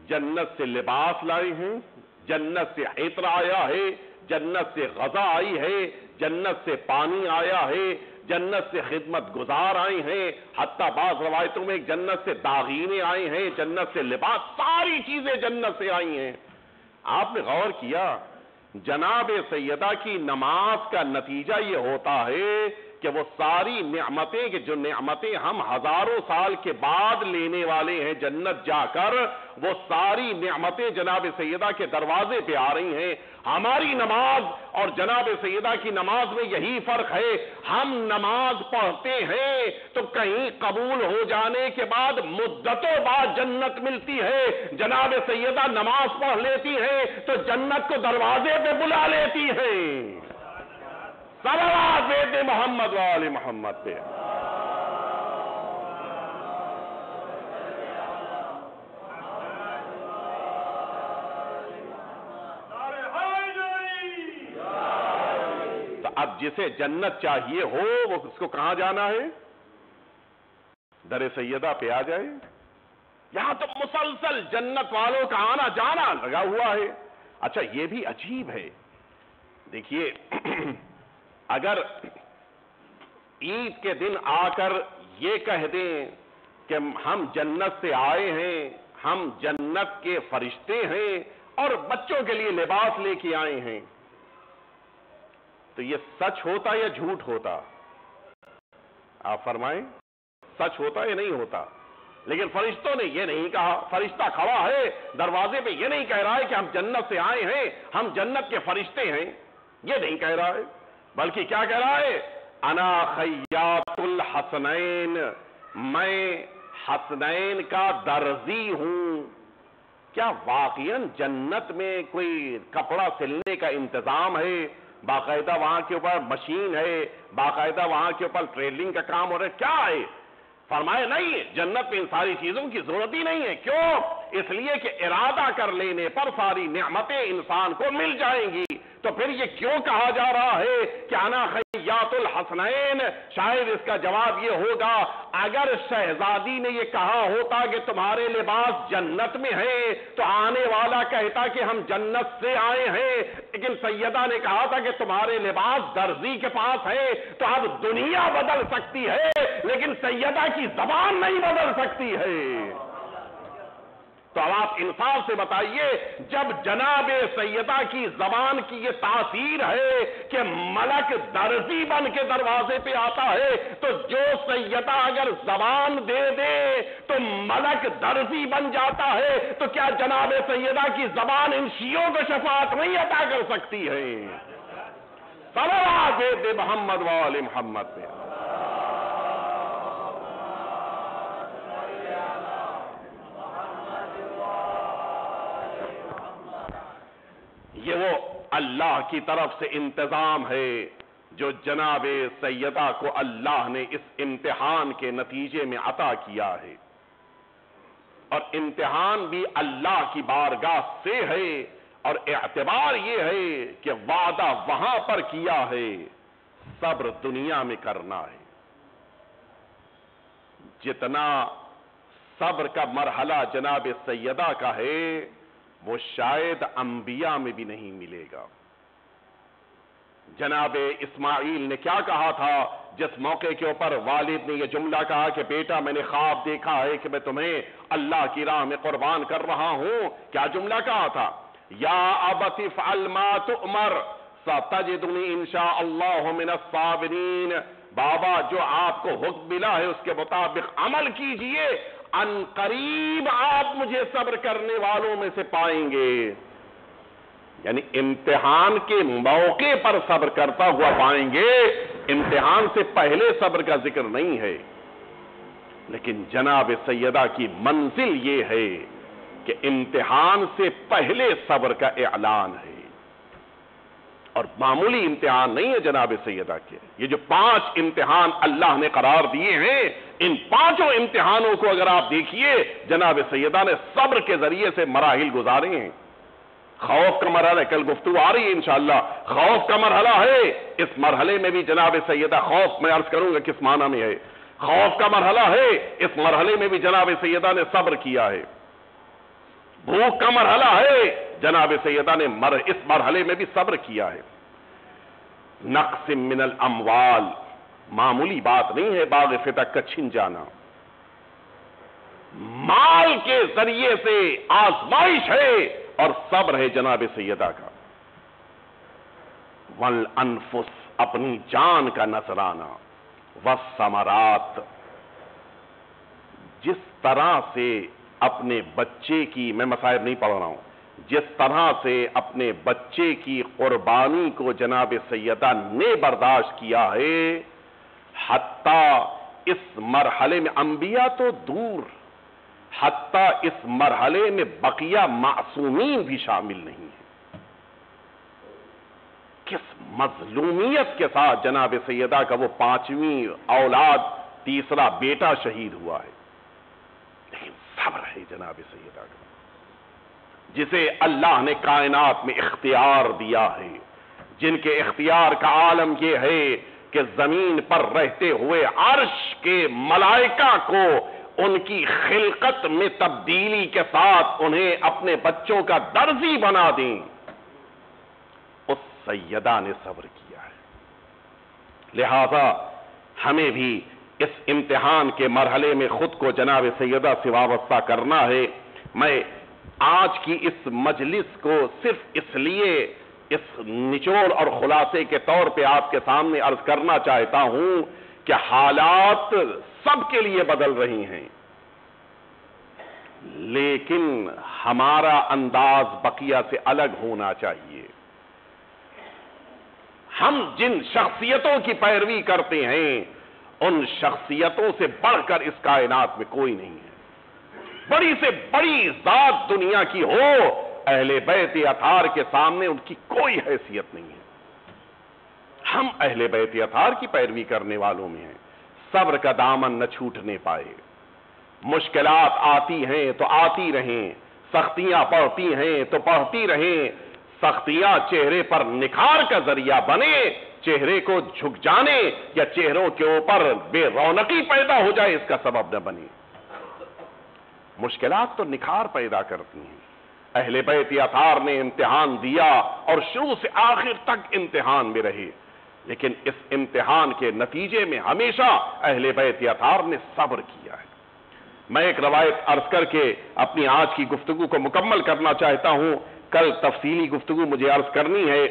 जन्नत से लिबास लाए हैं, जन्नत से इत्र आया है, जन्नत से गज़ा आई है, जन्नत से पानी आया है, जन्नत से खिदमत गुजार आए हैं, हत्ता बाज़ रवायतों में जन्नत से दागीने आए हैं, जन्नत से लिबास, सारी चीजें जन्नत से आई हैं। आपने गौर किया, जनाब सैयदा की नमाज का नतीजा ये होता है कि वो सारी नेमतें कि जो नेमतें हम हजारों साल के बाद लेने वाले हैं जन्नत जाकर, वो सारी नेमतें जनाब सैयदा के दरवाजे पे आ रही हैं। हमारी नमाज और जनाब सैयदा की नमाज में यही फर्क है, हम नमाज पढ़ते हैं तो कहीं कबूल हो जाने के बाद मुद्दतों बाद जन्नत मिलती है, जनाब सैयदा नमाज पढ़ लेती है तो जन्नत को दरवाजे पे बुला लेती है। सलावत भेज मोहम्मद वाले मोहम्मद पे। तो अब जिसे जन्नत चाहिए हो वो उसको कहां जाना है? दर सैयदा पे आ जाए। यहां तो मुसलसल जन्नत वालों का आना जाना लगा हुआ है। अच्छा, ये भी अजीब है, देखिए अगर ईद के दिन आकर ये कह दें कि हम जन्नत से आए हैं, हम जन्नत के फरिश्ते हैं और बच्चों के लिए लिबास लेके आए हैं, तो ये सच होता या झूठ होता? आप फरमाएं, सच होता या नहीं होता? लेकिन फरिश्तों ने ये नहीं कहा। फरिश्ता खड़ा है दरवाजे पे, ये नहीं कह रहा है कि हम जन्नत से आए हैं, हम जन्नत के फरिश्ते हैं, ये नहीं कह रहा है, बल्कि क्या कह रहा है? अना खय्यातुल हसनैन, मैं हसनैन का दर्जी हूं। क्या वाकईन जन्नत में कोई कपड़ा सिलने का इंतजाम है? बाकायदा वहां के ऊपर मशीन है, बाकायदा वहां के ऊपर ट्रेडिंग का काम हो रहा है? क्या है? फरमाए नहीं, जन्नत में इन सारी चीजों की जरूरत ही नहीं है। क्यों? इसलिए कि इरादा कर लेने पर सारी नेमतें इंसान को मिल जाएंगी। तो फिर ये क्यों कहा जा रहा है कि अना खय्यातुल हसनैन? शायद इसका जवाब ये होगा, अगर शहजादी ने ये कहा होता कि तुम्हारे लिबास जन्नत में है, तो आने वाला कहता कि हम जन्नत से आए हैं, लेकिन सैयदा ने कहा था कि तुम्हारे लिबास दर्जी के पास है। तो अब दुनिया बदल सकती है लेकिन सैयदा की जबान नहीं बदल सकती है। तो अब आप इंसाफ से बताइए, जब जनाबे सैयदा की जबान की ये तासीर है कि मलक दर्जी बन के दरवाजे पे आता है, तो जो सैयदा अगर जबान दे दे तो मलक दर्जी बन जाता है, तो क्या जनाबे सैयदा की जबान इन शियों को शफाअत नहीं अता कर सकती है? सलावत भेज मोहम्मद वाले मोहम्मद पे। ये वो अल्लाह की तरफ से इंतजाम है जो जनाबे सैयदा को अल्लाह ने इस इम्तिहान के नतीजे में अता किया है। और इम्तिहान भी अल्लाह की बारगाह से है, और एतबार ये है कि वादा वहां पर किया है, सब्र दुनिया में करना है। जितना सब्र का मरहला जनाबे सैयदा का है, वो शायद अंबिया में भी नहीं मिलेगा। जनाबे इस्माइल ने क्या कहा था जिस मौके के ऊपर वालिद ने यह जुमला कहा कि बेटा मैंने ख्वाब देखा है कि मैं तुम्हें अल्लाह की राह में कुर्बान कर रहा हूं? क्या जुमला कहा था? या अबति फ़अल मा तुअमर सतजिदुनी इंशाअल्लाहु मिनस साबिरीन। बाबा, जो आपको हुक्म मिला है उसके मुताबिक अमल कीजिए, अनकरीब आप मुझे सब्र करने वालों में से पाएंगे। यानी इम्तिहान के मौके पर सब्र करता हुआ पाएंगे, इम्तिहान से पहले सब्र का जिक्र नहीं है। लेकिन जनाब सैयदा की मंजिल ये है कि इम्तिहान से पहले सब्र का ऐलान है, और मामूली इम्तिहान नहीं है जनाब सैयदा के। ये जो पांच इम्तिहान अल्लाह ने करार दिए हैं, इन पांचों इम्तिहानों को अगर आप देखिए, जनाब सैयदा ने सब्र के जरिए से मराहिल गुजारे हैं। खौफ का मरहला, कल गुफ्तगू आ रही है इंशाअल्लाह, खौफ का मरहला है। इस मरहले में भी जनाब सैयदा, खौफ मैं अर्ज करूंगा किस माना में है, खौफ का मरहला है। इस मरहले में भी जनाब सैयदा ने सब्र किया है। भूख का मरहला है, जनाब सैयदा ने मर इस मरहले में भी सब्र किया है। नक्सिम मिनल अमवाल, मामूली बात नहीं है बाग फितक का छिन जाना, माल के जरिए से आजमाइश है और सब्र है जनाब सैयदा का। वल अनफुस, अपनी जान का नजराना, वस्समरात, जिस तरह से अपने बच्चे की, मैं मसाइब नहीं पढ़ रहा हूं, जिस तरह से अपने बच्चे की कुर्बानी को जनाब सैयदा ने बर्दाश्त किया है, हत्ता इस मरहले में, अंबिया तो दूर, हत्ता इस मरहले में बकिया मासूमीन भी शामिल नहीं है। किस मजलूमियत के साथ जनाब सैयदा का वो पांचवी औलाद, तीसरा बेटा शहीद हुआ है, लेकिन सब्र है जनाब सैयदा का, जिसे अल्लाह ने कायनात में इख्तियार दिया है, जिनके इख्तियार का आलम यह है कि जमीन पर रहते हुए अर्श के मलाइका को उनकी खिलकत में तब्दीली के साथ उन्हें अपने बच्चों का दर्जी बना दें। उस सैयदा ने सब्र किया है। लिहाजा हमें भी इस इम्तिहान के मरहले में खुद को जनाब सैयदा से वाबस्ता करना है। मैं आज की इस मजलिस को सिर्फ इसलिए इस निचोड़ और खुलासे के तौर पे आपके सामने अर्ज करना चाहता हूं कि हालात सबके लिए बदल रही हैं, लेकिन हमारा अंदाज बकिया से अलग होना चाहिए। हम जिन शख्सियतों की पैरवी करते हैं उन शख्सियतों से बढ़कर इस कायनात में कोई नहीं है। बड़ी से बड़ी जात दुनिया की हो, अहले बैत अतार के सामने उनकी कोई हैसियत नहीं है। हम अहले बैत अतार की पैरवी करने वालों में हैं। सब्र का दामन न छूटने पाए। मुश्किलात आती हैं तो आती रहें, सख्तियां पड़ती हैं तो पड़ती रहें। सख्तियां चेहरे पर निखार का जरिया बने, चेहरे को झुक जाने या चेहरों के ऊपर बेरौनकी पैदा हो जाए इसका सबब न बने। मुश्किलात तो निखार पैदा करती हैं। अहले बैत अतार ने इम्तिहान दिया और शुरू से आखिर तक इम्तिहान में रहे, लेकिन इस इम्तिहान के नतीजे में हमेशा अहले बैत अतार ने सब्र किया है। मैं एक रवायत अर्ज करके अपनी आज की गुफ्तगू को मुकम्मल करना चाहता हूं। कल तफसीली गुफ्तगू मुझे अर्ज करनी है।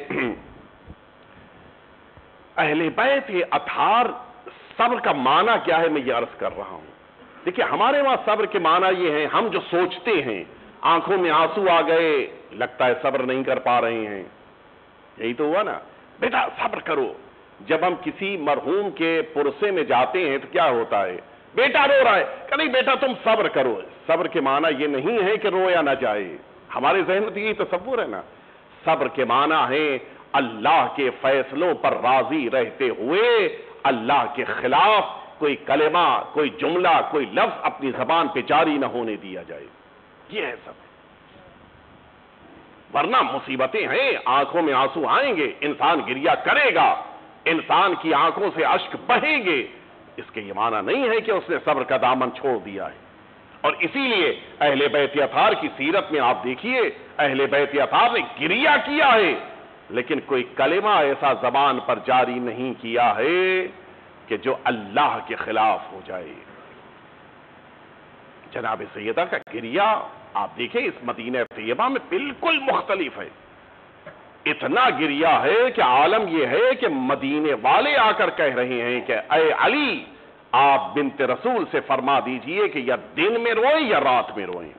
अहले बैत अतार सब्र का माना क्या है, मैं ये अर्ज कर रहा हूं। देखिए, हमारे वहां सब्र के माना ये है, हम जो सोचते हैं, आंखों में आंसू आ गए, लगता है सब्र नहीं कर पा रहे हैं, यही तो हुआ ना। बेटा सब्र करो। जब हम किसी मरहूम के पुरसे में जाते हैं तो क्या होता है, बेटा रो रहा है, कि नहीं बेटा तुम सब्र करो। सब्र के माना ये नहीं है कि रोया ना जाए। हमारे जहन में तो यही तसव्वुर है ना। सब्र के माना है अल्लाह के फैसलों पर राजी रहते हुए अल्लाह के खिलाफ कोई कलेमा, कोई जुमला, कोई लफ्ज अपनी जबान पे जारी न होने दिया जाए। ये है सब्र। वरना मुसीबतें हैं, आंखों में आंसू आएंगे, इंसान गिरिया करेगा, इंसान की आंखों से अश्क बहेंगे। इसके ये माना नहीं है कि उसने सब्र का दामन छोड़ दिया है। और इसीलिए अहले बैत अतार की सीरत में आप देखिए, अहले बैत अतार ने गिरिया किया है, लेकिन कोई कलेमा ऐसा जबान पर जारी नहीं किया है कि जो अल्लाह के खिलाफ हो जाए। जनाब सैयदा का गिरिया आप देखिए इस मदीना तैयबा में बिल्कुल मुख्तलिफ है। इतना गिरिया है कि आलम यह है कि मदीने वाले आकर कह रहे हैं कि ऐ अली, आप बिन्त रसूल से फरमा दीजिए कि या दिन में रोएं या रात में रोएं।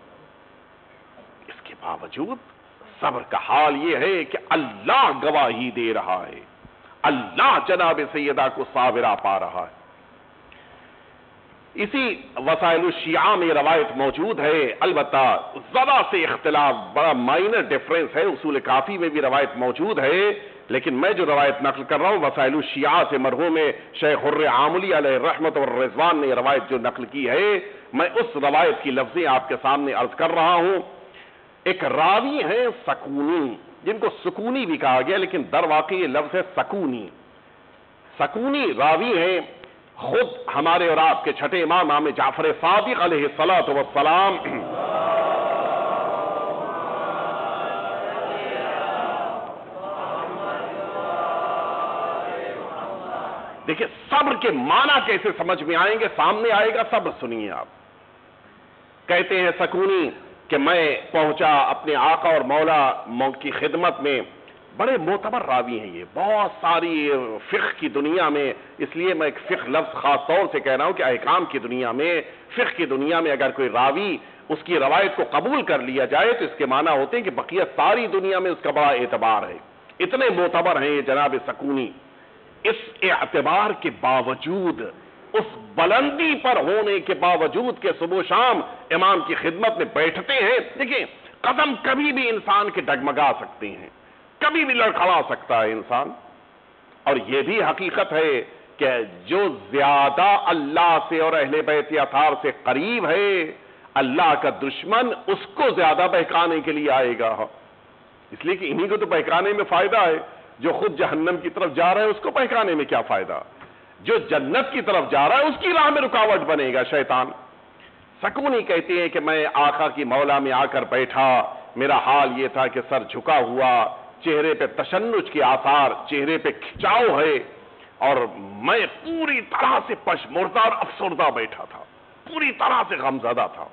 इसके बावजूद सब्र का हाल यह है कि अल्लाह गवाही दे रहा है, अल्लाह जनाब सैयदा को साबिरा पा रहा है। इसी वसाइल शिया में रवायत मौजूद है, अलबत्ता जरा से इख्तिलाफ, बड़ा माइनर डिफरेंस है। उसूल काफी में भी रवायत मौजूद है, लेकिन मैं जो रवायत नकल कर रहा हूं वसाइल शिया से मरहूम शेख हुर्र आमली अलैहि रहमत और रिजवान ने रवायत जो नकल की है, मैं उस रवायत की लफ्ज़ें आपके सामने अर्ज कर रहा हूं। एक रावी है सकूनी, जिनको सुकूनी भी कहा गया, लेकिन दर वाकई ये लफ्ज है सकूनी। सकूनी रावी है, खुद हमारे और आपके छठे इमाम इमाम जाफर सादिक अलैहिस्सलातु वस्सलाम دیکھیں صبر کے معنی کیسے سمجھ میں آئیں گے، سامنے آئے گا، صبر سنیے آپ. کہتے ہیں سکونی کہ میں پہنچا اپنے آقا اور مولا کی خدمت میں. بڑے معتبر راوی ہیں یہ، بہت ساری فقہ کی دنیا میں، اس لیے میں ایک فقہ لفظ خاص طور سے کہہ رہا ہوں کہ احکام کی دنیا میں، فقہ کی دنیا میں اگر کوئی راوی اس کی روایت کو قبول کر لیا جائے تو اس کے معنی ہوتے ہیں کہ بقیہ ساری دنیا میں اس کا بڑا اعتبار ہے. اتنے معتبر ہیں یہ جناب سکونی. اس اعتبار کے باوجود، اس بلندی پر ہونے کے باوجود کہ صبح و شام امام کی خدمت میں بیٹھتے ہیں، دیکھیں قدم کبھی بھی انسان کے ڈگمگا سکتے ہیں، کبھی بھی لڑکھڑا سکتا ہے انسان. اور یہ بھی حقیقت ہے کہ جو زیادہ اللہ سے اور اہل بیت اطہار سے قریب ہے، اللہ کا دشمن اس کو زیادہ بہکانے کے لیے آئے گا. اس لیے کہ انہی کو تو بہکانے میں فائدہ ہے. جو خود جہنم کی طرف جا رہا ہے اس کو بہکانے میں کیا فائدہ؟ جو جنت کی طرف جا رہا ہے اس کی راہ میں رکاوٹ بنے گا شیطان. سکونی کہتے ہیں کہ میں آقا کی مولا میں آ کر بیٹھا، میرا حال یہ تھا کہ سر جھکا ہوا، چہرے پہ تشنج کے آثار، چہرے پہ کھچاؤ ہے، اور میں پوری طرح سے پشمردہ اور افسردہ بیٹھا تھا، پوری طرح سے غمزدہ تھا.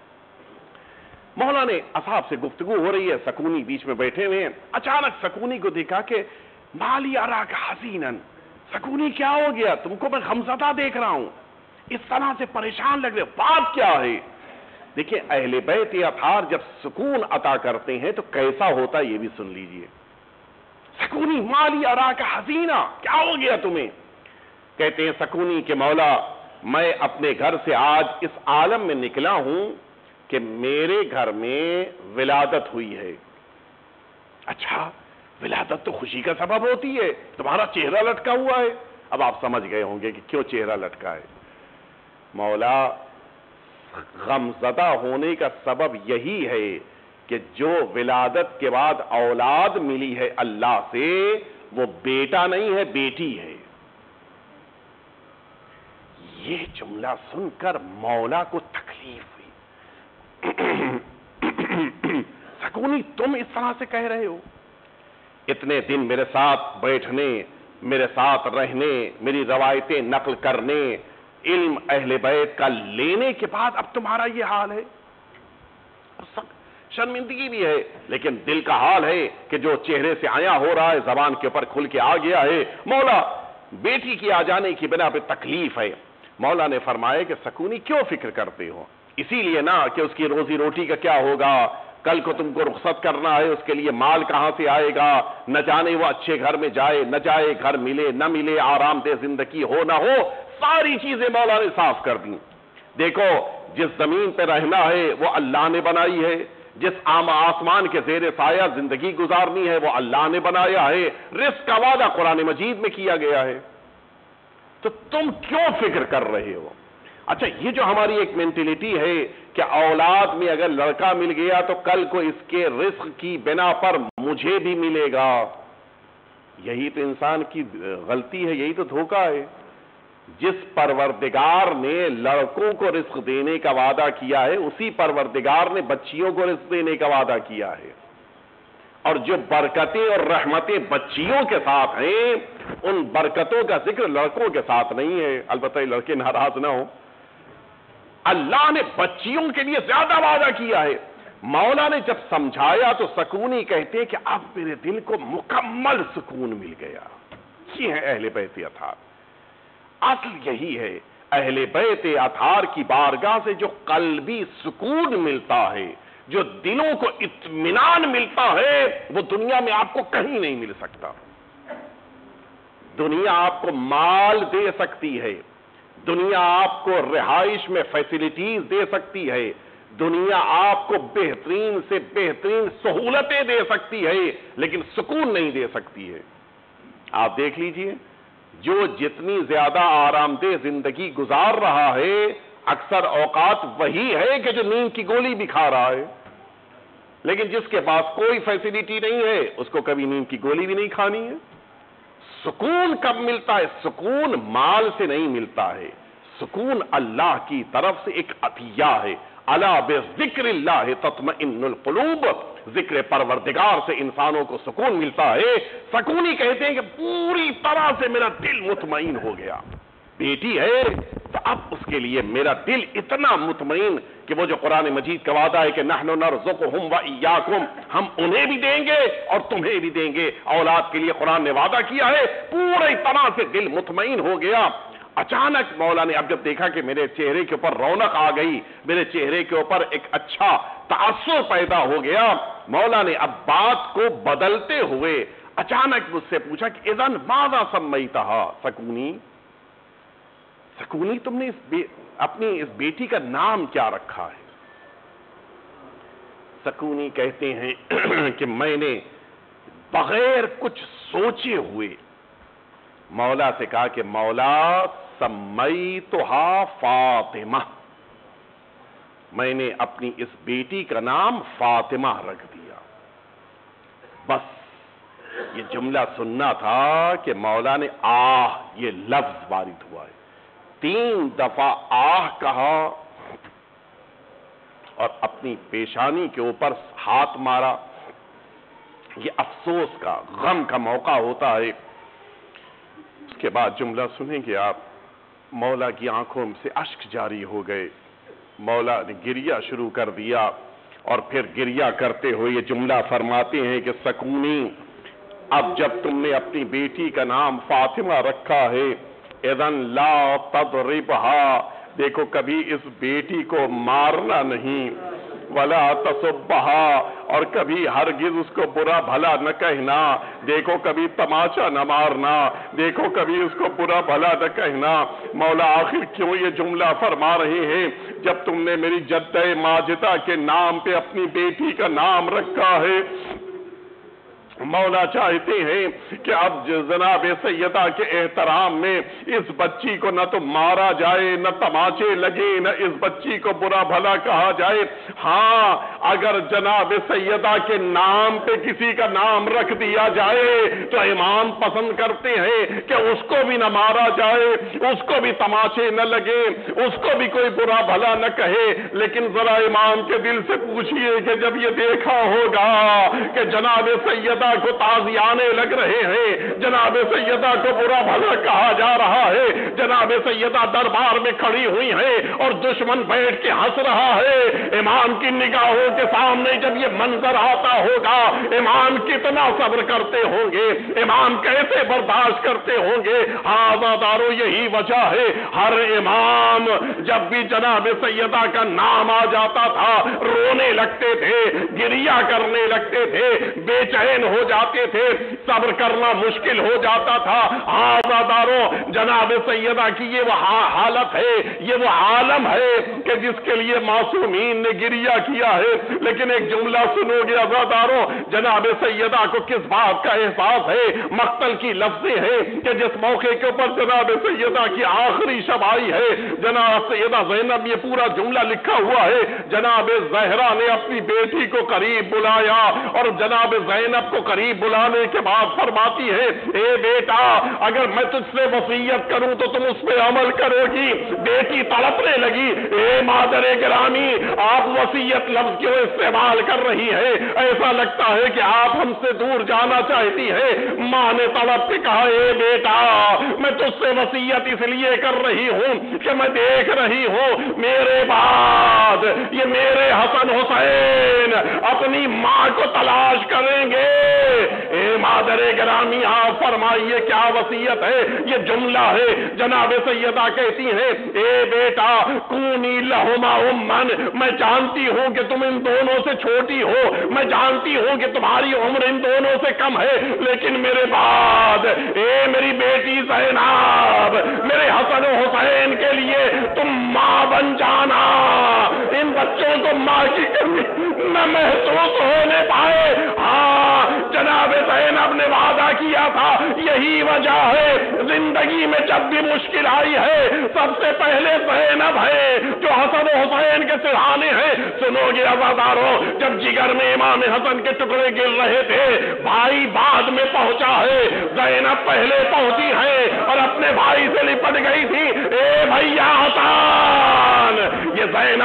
مولا نے اصحاب سے گفتگو ہو رہی ہے، سکونی بیچ میں بیٹھے ہوئے ہیں. اچانک سکونی کو دیکھا کہ مالی اراک حزینن، سکونی کیا ہو گیا؟ تم کو میں غمزدہ دیکھ رہا ہوں، اس طرح سے پریشان لگ رہے، بات کیا ہے؟ دیکھیں اہل بیت اطہار جب سکون عطا کرتے ہیں تو کیسا ہوتا ہے یہ بھی سن لیجئے. سکونی مالی اراک حزینہ، کیا ہو گیا تمہیں؟ کہتے ہیں سکونی کہ مولا میں اپنے گھر سے آج اس عالم میں نکلا ہوں کہ میرے گھر میں ولادت ہوئی ہے. اچھا ولادت تو خوشی کا سبب ہوتی ہے، تمہارا چہرہ لٹکا ہوا ہے. اب آپ سمجھ گئے ہوں گے کہ کیوں چہرہ لٹکا ہے. مولا غمزدہ ہونے کا سبب یہی ہے کہ جو ولادت کے بعد اولاد ملی ہے اللہ سے، وہ بیٹا نہیں ہے، بیٹی ہے. یہ جملہ سن کر مولا کو تکلیف ہوئی. سکونی تم اس طرح سے کہہ رہے ہو؟ اتنے دن میرے ساتھ بیٹھنے، میرے ساتھ رہنے، میری روایتیں نقل کرنے، علم اہل بیت کا لینے کے بعد اب تمہارا یہ حال ہے. شرمندگی بھی ہے، لیکن دل کا حال ہے کہ جو چہرے سے آیا ہو رہا ہے زبان کے اوپر کھل کے آ گیا ہے. مولا بیٹی کی آ جانے کی بنا پہ تکلیف ہے. مولا نے فرمایا کہ سکونی کیوں فکر کرتے ہو؟ اسی لیے نا کہ اس کی روزی روٹی کا کیا ہوگا، کل کو تم کو رخصت کرنا ہے، اس کے لیے مال کہاں سے آئے گا، نہ جانے وہ اچھے گھر میں جائے نہ جائے، گھر ملے نہ ملے، آرام دہ زندگی ہو نہ ہو، ساری چیزیں مولا نے صاف کر دیں. دیکھو جس زمین پہ رہنا ہے وہ اللہ نے بنائی ہے، جس عام آسمان کے زیر سایہ زندگی گزارنی ہے وہ اللہ نے بنایا ہے، رزق کا وعدہ قرآن مجید میں کیا گیا ہے. تو تم کیوں فکر کر رہے ہو؟ اچھا یہ جو ہماری ایک مینٹلٹی ہے کہ اولاد میں اگر لڑکا مل گیا تو کل کو اس کے رزق کی بنا پر مجھے بھی ملے گا، یہی تو انسان کی غلطی ہے، یہی تو دھوکہ ہے. جس پروردگار نے لڑکوں کو رزق دینے کا وعدہ کیا ہے اسی پروردگار نے بچیوں کو رزق دینے کا وعدہ کیا ہے. اور جو برکتیں اور رحمتیں بچیوں کے ساتھ ہیں ان برکتوں کا ذکر لڑکوں کے ساتھ نہیں ہے. البتہ لڑکے ناراض نہ ہوں، اللہ نے بچیوں کے لیے زیادہ وعدہ کیا ہے. مولا نے جب سمجھایا تو سکونی کہتے کہ اب میرے دل کو مکمل سکون مل گیا. یہ ہے اہل بیت اطہار. اصل یہی ہے، اہل بیت اطہار کی بارگاہ سے جو قلبی سکون ملتا ہے، جو دلوں کو اطمینان ملتا ہے، وہ دنیا میں آپ کو کہیں نہیں مل سکتا. دنیا آپ کو مال دے سکتی ہے، دنیا آپ کو رہائش میں فیسلٹیز دے سکتی ہے، دنیا آپ کو بہترین سے بہترین سہولتیں دے سکتی ہے، لیکن سکون نہیں دے سکتی ہے. آپ دیکھ لیجئے جو جتنی زیادہ آرام دہ زندگی گزار رہا ہے اکثر اوقات وہی ہے کہ جو نیند کی گولی بھی کھا رہا ہے. لیکن جس کے پاس کوئی فیسلٹی نہیں ہے اس کو کبھی نیند کی گولی بھی نہیں کھانی ہے. سکون کب ملتا ہے؟ سکون مال سے نہیں ملتا ہے، سکون اللہ کی طرف سے ایک عطیہ ہے. अला बिज़िक्रिल्लाह तत्मइन्नुल क़ुलूब, जिक्र परवरदिगार से इंसानों को सुकून मिलता है। सकूनी कहते हैं कि पूरी तरह से मेरा दिल मुतमईन हो गया। बेटी है तो अब उसके लिए मेरा दिल इतना मुतमईन कि वो जो कुरान मजीद का वादा है कि नहनु नरज़ुक़ुहुम व इय्याकुम, हम उन्हें भी देंगे और तुम्हें भी देंगे, औलाद के लिए कुरान ने वादा किया है, पूरी तरह से दिल मुतमईन हो गया। अचानक मौला ने अब जब देखा कि मेरे चेहरे के ऊपर रौनक आ गई, मेरे चेहरे के ऊपर एक अच्छा तासुर पैदा हो गया, मौला ने अब बात को बदलते हुए अचानक मुझसे पूछा कि इज़न माज़ा सम्मैतहा सकूनी, सकूनी तुमने इस अपनी इस बेटी का नाम क्या रखा है? सकूनी कहते हैं कि मैंने बगैर कुछ सोचे हुए मौला से कहा कि मौला सम्मैतुहा फातिमा, मैंने अपनी इस बेटी का नाम फातिमा रख दिया। बस ये जुमला सुनना था कि मौला ने आह ये लफ्ज वारिद हुआ है, तीन दफा आह कहा और अपनी पेशानी के ऊपर हाथ मारा। ये अफसोस का, गम का मौका होता है। उसके बाद जुमला सुनेंगे आप, मौला की आंखों से अश्क जारी हो गए, मौला ने गिरिया शुरू कर दिया और फिर गिरिया करते हुए ये जुमला फरमाते हैं कि सकूनी, अब जब तुमने अपनी बेटी का नाम फातिमा रखा है, इज़न ला तदरिबहा, देखो कभी इस बेटी को मारना नहीं, वला तसुब्बहा, और कभी हरगिज उसको बुरा भला न कहना, देखो कभी तमाचा न मारना, देखो कभी उसको बुरा भला न कहना। मौला आखिर क्यों ये जुमला फरमा रहे हैं? जब तुमने मेरी जद्दे माजिदा के नाम पे अपनी बेटी का नाम रखा है, मौला चाहते हैं कि अब जनाब सैयदा के एहतराम में इस बच्ची को न तो मारा जाए, न तमाचे लगे, न इस बच्ची को बुरा भला कहा जाए। हाँ, अगर जनाब सैयदा के नाम पे किसी का नाम रख दिया जाए तो इमाम पसंद करते हैं कि उसको भी न मारा जाए, उसको भी तमाचे न लगे, उसको भी कोई बुरा भला न कहे। लेकिन जरा इमाम के दिल से पूछिए कि जब ये देखा होगा कि जनाब सैयदा को ताजियाने लग रहे हैं, जनाब सैयदा को बुरा भला कहा जा रहा है, जनाब सैयदा दरबार में खड़ी हुई है और दुश्मन बैठ के हंस रहा है, इमाम की निगाहों के सामने जब ये मंजर आता होगा, इमाम कितना सब्र करते होंगे, इमाम कैसे बर्दाश्त करते होंगे। आज़ादारो, यही वजह है हर इमाम जब भी जनाब सैयदा का नाम आ जाता था रोने लगते थे, गिरिया करने लगते थे, बेचैन हो जाते थे, सब्र करना मुश्किल हो जाता था। आज़ादारों, जनाब सैयदा की ये वो हालत है, ये वो आलम है कि जिसके लिए मासूमीन ने गिरिया किया है। लेकिन एक जुमला सुनोगे आज़ादारों, जनाब सैयदा को किस बात का एहसास है? मक्तल की लफ्ज़ें हैं कि जिस मौके के ऊपर जनाब सैयदा की आखिरी शब आई है, जनाब सैयदा ज़ैनब, ये पूरा जुमला लिखा हुआ है, जनाब ज़हरा ने अपनी बेटी को करीब बुलाया और जनाब ज़ैनब को करीब बुलाने के बाद फरमाती है, ए बेटा, अगर मैं तुझसे वसीयत करूं तो तुम उस पर अमल करोगी। बेटी तड़पने लगी, ए मादरे गिरामी, आप वसीयत लफ्ज क्यों इस्तेमाल कर रही है? ऐसा लगता है कि आप हमसे दूर जाना चाहती है। मां ने तड़प के कहा, ए बेटा, मैं तुझसे वसीयत इसलिए कर रही हूं कि मैं देख रही हूं मेरे बाद ये मेरे हसन हुसैन अपनी मां को तलाश करेंगे। ए मादरे गिरामी, आप फरमाइए क्या वसीयत है? ये जुमला है, जनाब सैयदा कहती है, ए बेटा, कूनी लहुमा उम्मन, मैं जानती हूं कि तुम इन दोनों से छोटी हो, मैं जानती हूं कि तुम्हारी उम्र इन दोनों से कम है, लेकिन मेरे बाद ए मेरी बेटी ज़ैनब, मेरे हसन हुसैन के लिए तुम मां बन जाना। इन बच्चों को मां की कमी न महसूस होने पाए। हाँ, जनाब ज़ैनब ने वादा किया था, यही वजह है जिंदगी में जब भी मुश्किल आई है सबसे पहले ज़ैनब है जो हसन हुसैन के सिरहाने हैं। सुनोगे आज़ादारों, जब जिगर में इमाम हसन के टुकड़े गिर रहे थे, भाई बाद में पहुंचा है, ज़ैनब पहले पहुंची है और अपने भाई से लिपट गई थी। ए भैया हसन, ये ज़ैनब मां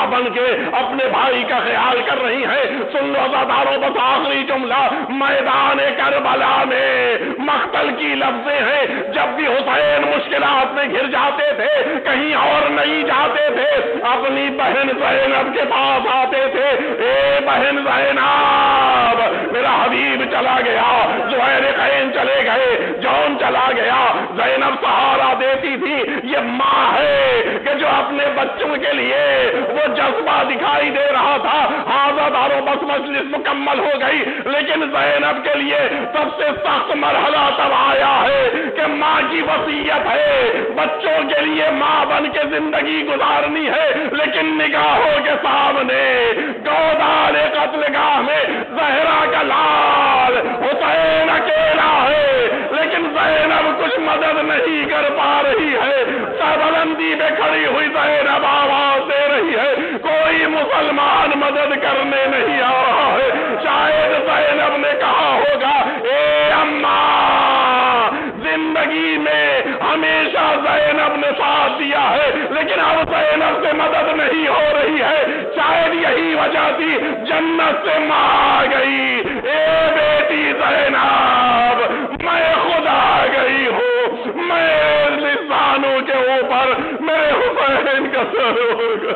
بن کے اپنے بھائی کا خیال کر رہی ہیں۔ سن لو عزاداروں، بس آخری جملہ، میدان کربلا میں مقتل کی لفظیں ہیں۔ جب بھی حسین مشکلات میں گھر جاتے تھے، کہیں اور نہیں جاتے تھے، اپنی بہن زینب کے پاس آتے تھے۔ اے بہن زینب، میرا حبیب چلا گیا، زہیرقین چلے گئے، جون چلا گیا۔ زینب سہارا دیتی تھی۔ یہ ماں ہے کہ جو اپنے بچوں کے لیے وہ جذبہ دکھائی دے رہا تھا۔ عزاداروں، بس مجلس مکمل ہو گئی، لیکن زینب کے لیے سب سے سخت مرحلہ تب آیا ہے کہ ماں کی وصیت ہے، بچوں کے لیے ماں بن کے زندگی گزارنی ہے، لیکن نگاہوں کے سامنے گودال قتل گاہ میں زہرا کا لال حسین اکیلا ہے، لیکن زینب کچھ مدد نہیں کر پا رہی ہے۔ سربلندی میں کھڑی ہوئی زینب آواز دے رہی ہے، کوئی مسلمان مدد کرنے نہیں آ رہا ہے۔ شاید زینب نے کہا ہوگا، اے اماں، زندگی میں ہمیشہ زینب نے ساتھ دیا ہے، لیکن اب زینب سے مدد نہیں ہو رہی ہے۔ شاید یہی وجہ تھی جنت سے ماں آ گئی۔ اے بیٹی زینب، میں خود آ گئی ہوں، میں لسانوں کے اوپر میرے حسین کا سر ہوگا۔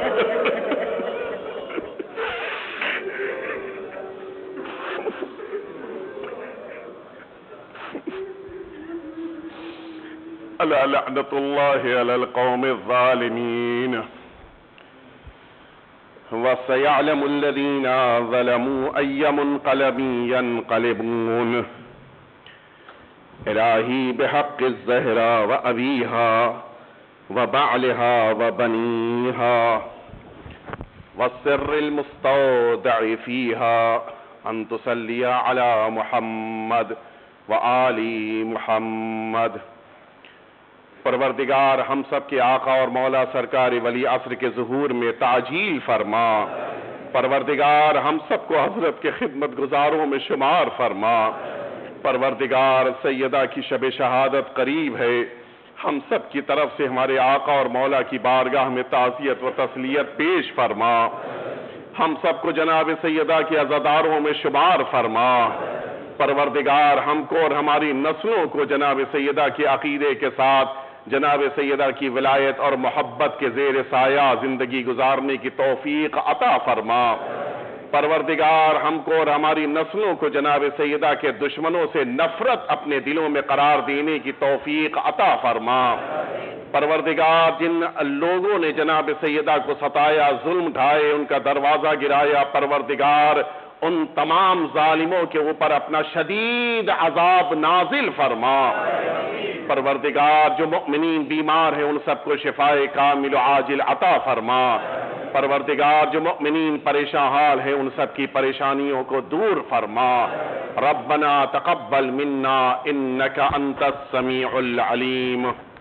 الا لعنت اللہ علی القوم الظالمین وسيعلم الذين ظلموا أي منقلب ينقلبون۔ إلهي بحق الزهراء وأبيها وبعلها وبنيها والسر المستودع فيها أن تصلي على محمد وآل محمد۔ پروردگار ہم سب کے آقا اور مولا سرکار ولی عصر کے ظہور میں تعجیل فرما۔ پروردگار ہم سب کو حضرت کے خدمت گزاروں میں شمار فرما۔ پروردگار سیدہ کی شب شہادت قریب ہے، ہم سب کی طرف سے ہمارے آقا اور مولا کی بارگاہ میں تعزیت و تسلیت پیش فرما۔ ہم سب کو جناب سیدہ کے عزاداروں میں شمار فرما۔ پروردگار ہم کو اور ہماری نسلوں کو جناب سیدہ کے عقیدے کے ساتھ جناب سیدہ کی ولایت اور محبت کے زیر سایہ زندگی گزارنے کی توفیق عطا فرما۔ پروردگار ہم کو اور ہماری نسلوں کو جناب سیدہ کے دشمنوں سے نفرت اپنے دلوں میں قرار دینے کی توفیق عطا فرما۔ پروردگار جن لوگوں نے جناب سیدہ کو ستایا، ظلم ڈھائے، ان کا دروازہ گرایا، پروردگار ان تمام ظالموں کے اوپر اپنا شدید عذاب نازل فرما۔ پروردگار جو مؤمنین بیمار ہیں ان سب کو شفائے کامل و عاجل عطا فرما۔ پروردگار جو مؤمنین پریشان حال ہیں ان سب کی پریشانیوں کو دور فرما۔ ربنا تقبل منا انک انت السمیع العلیم۔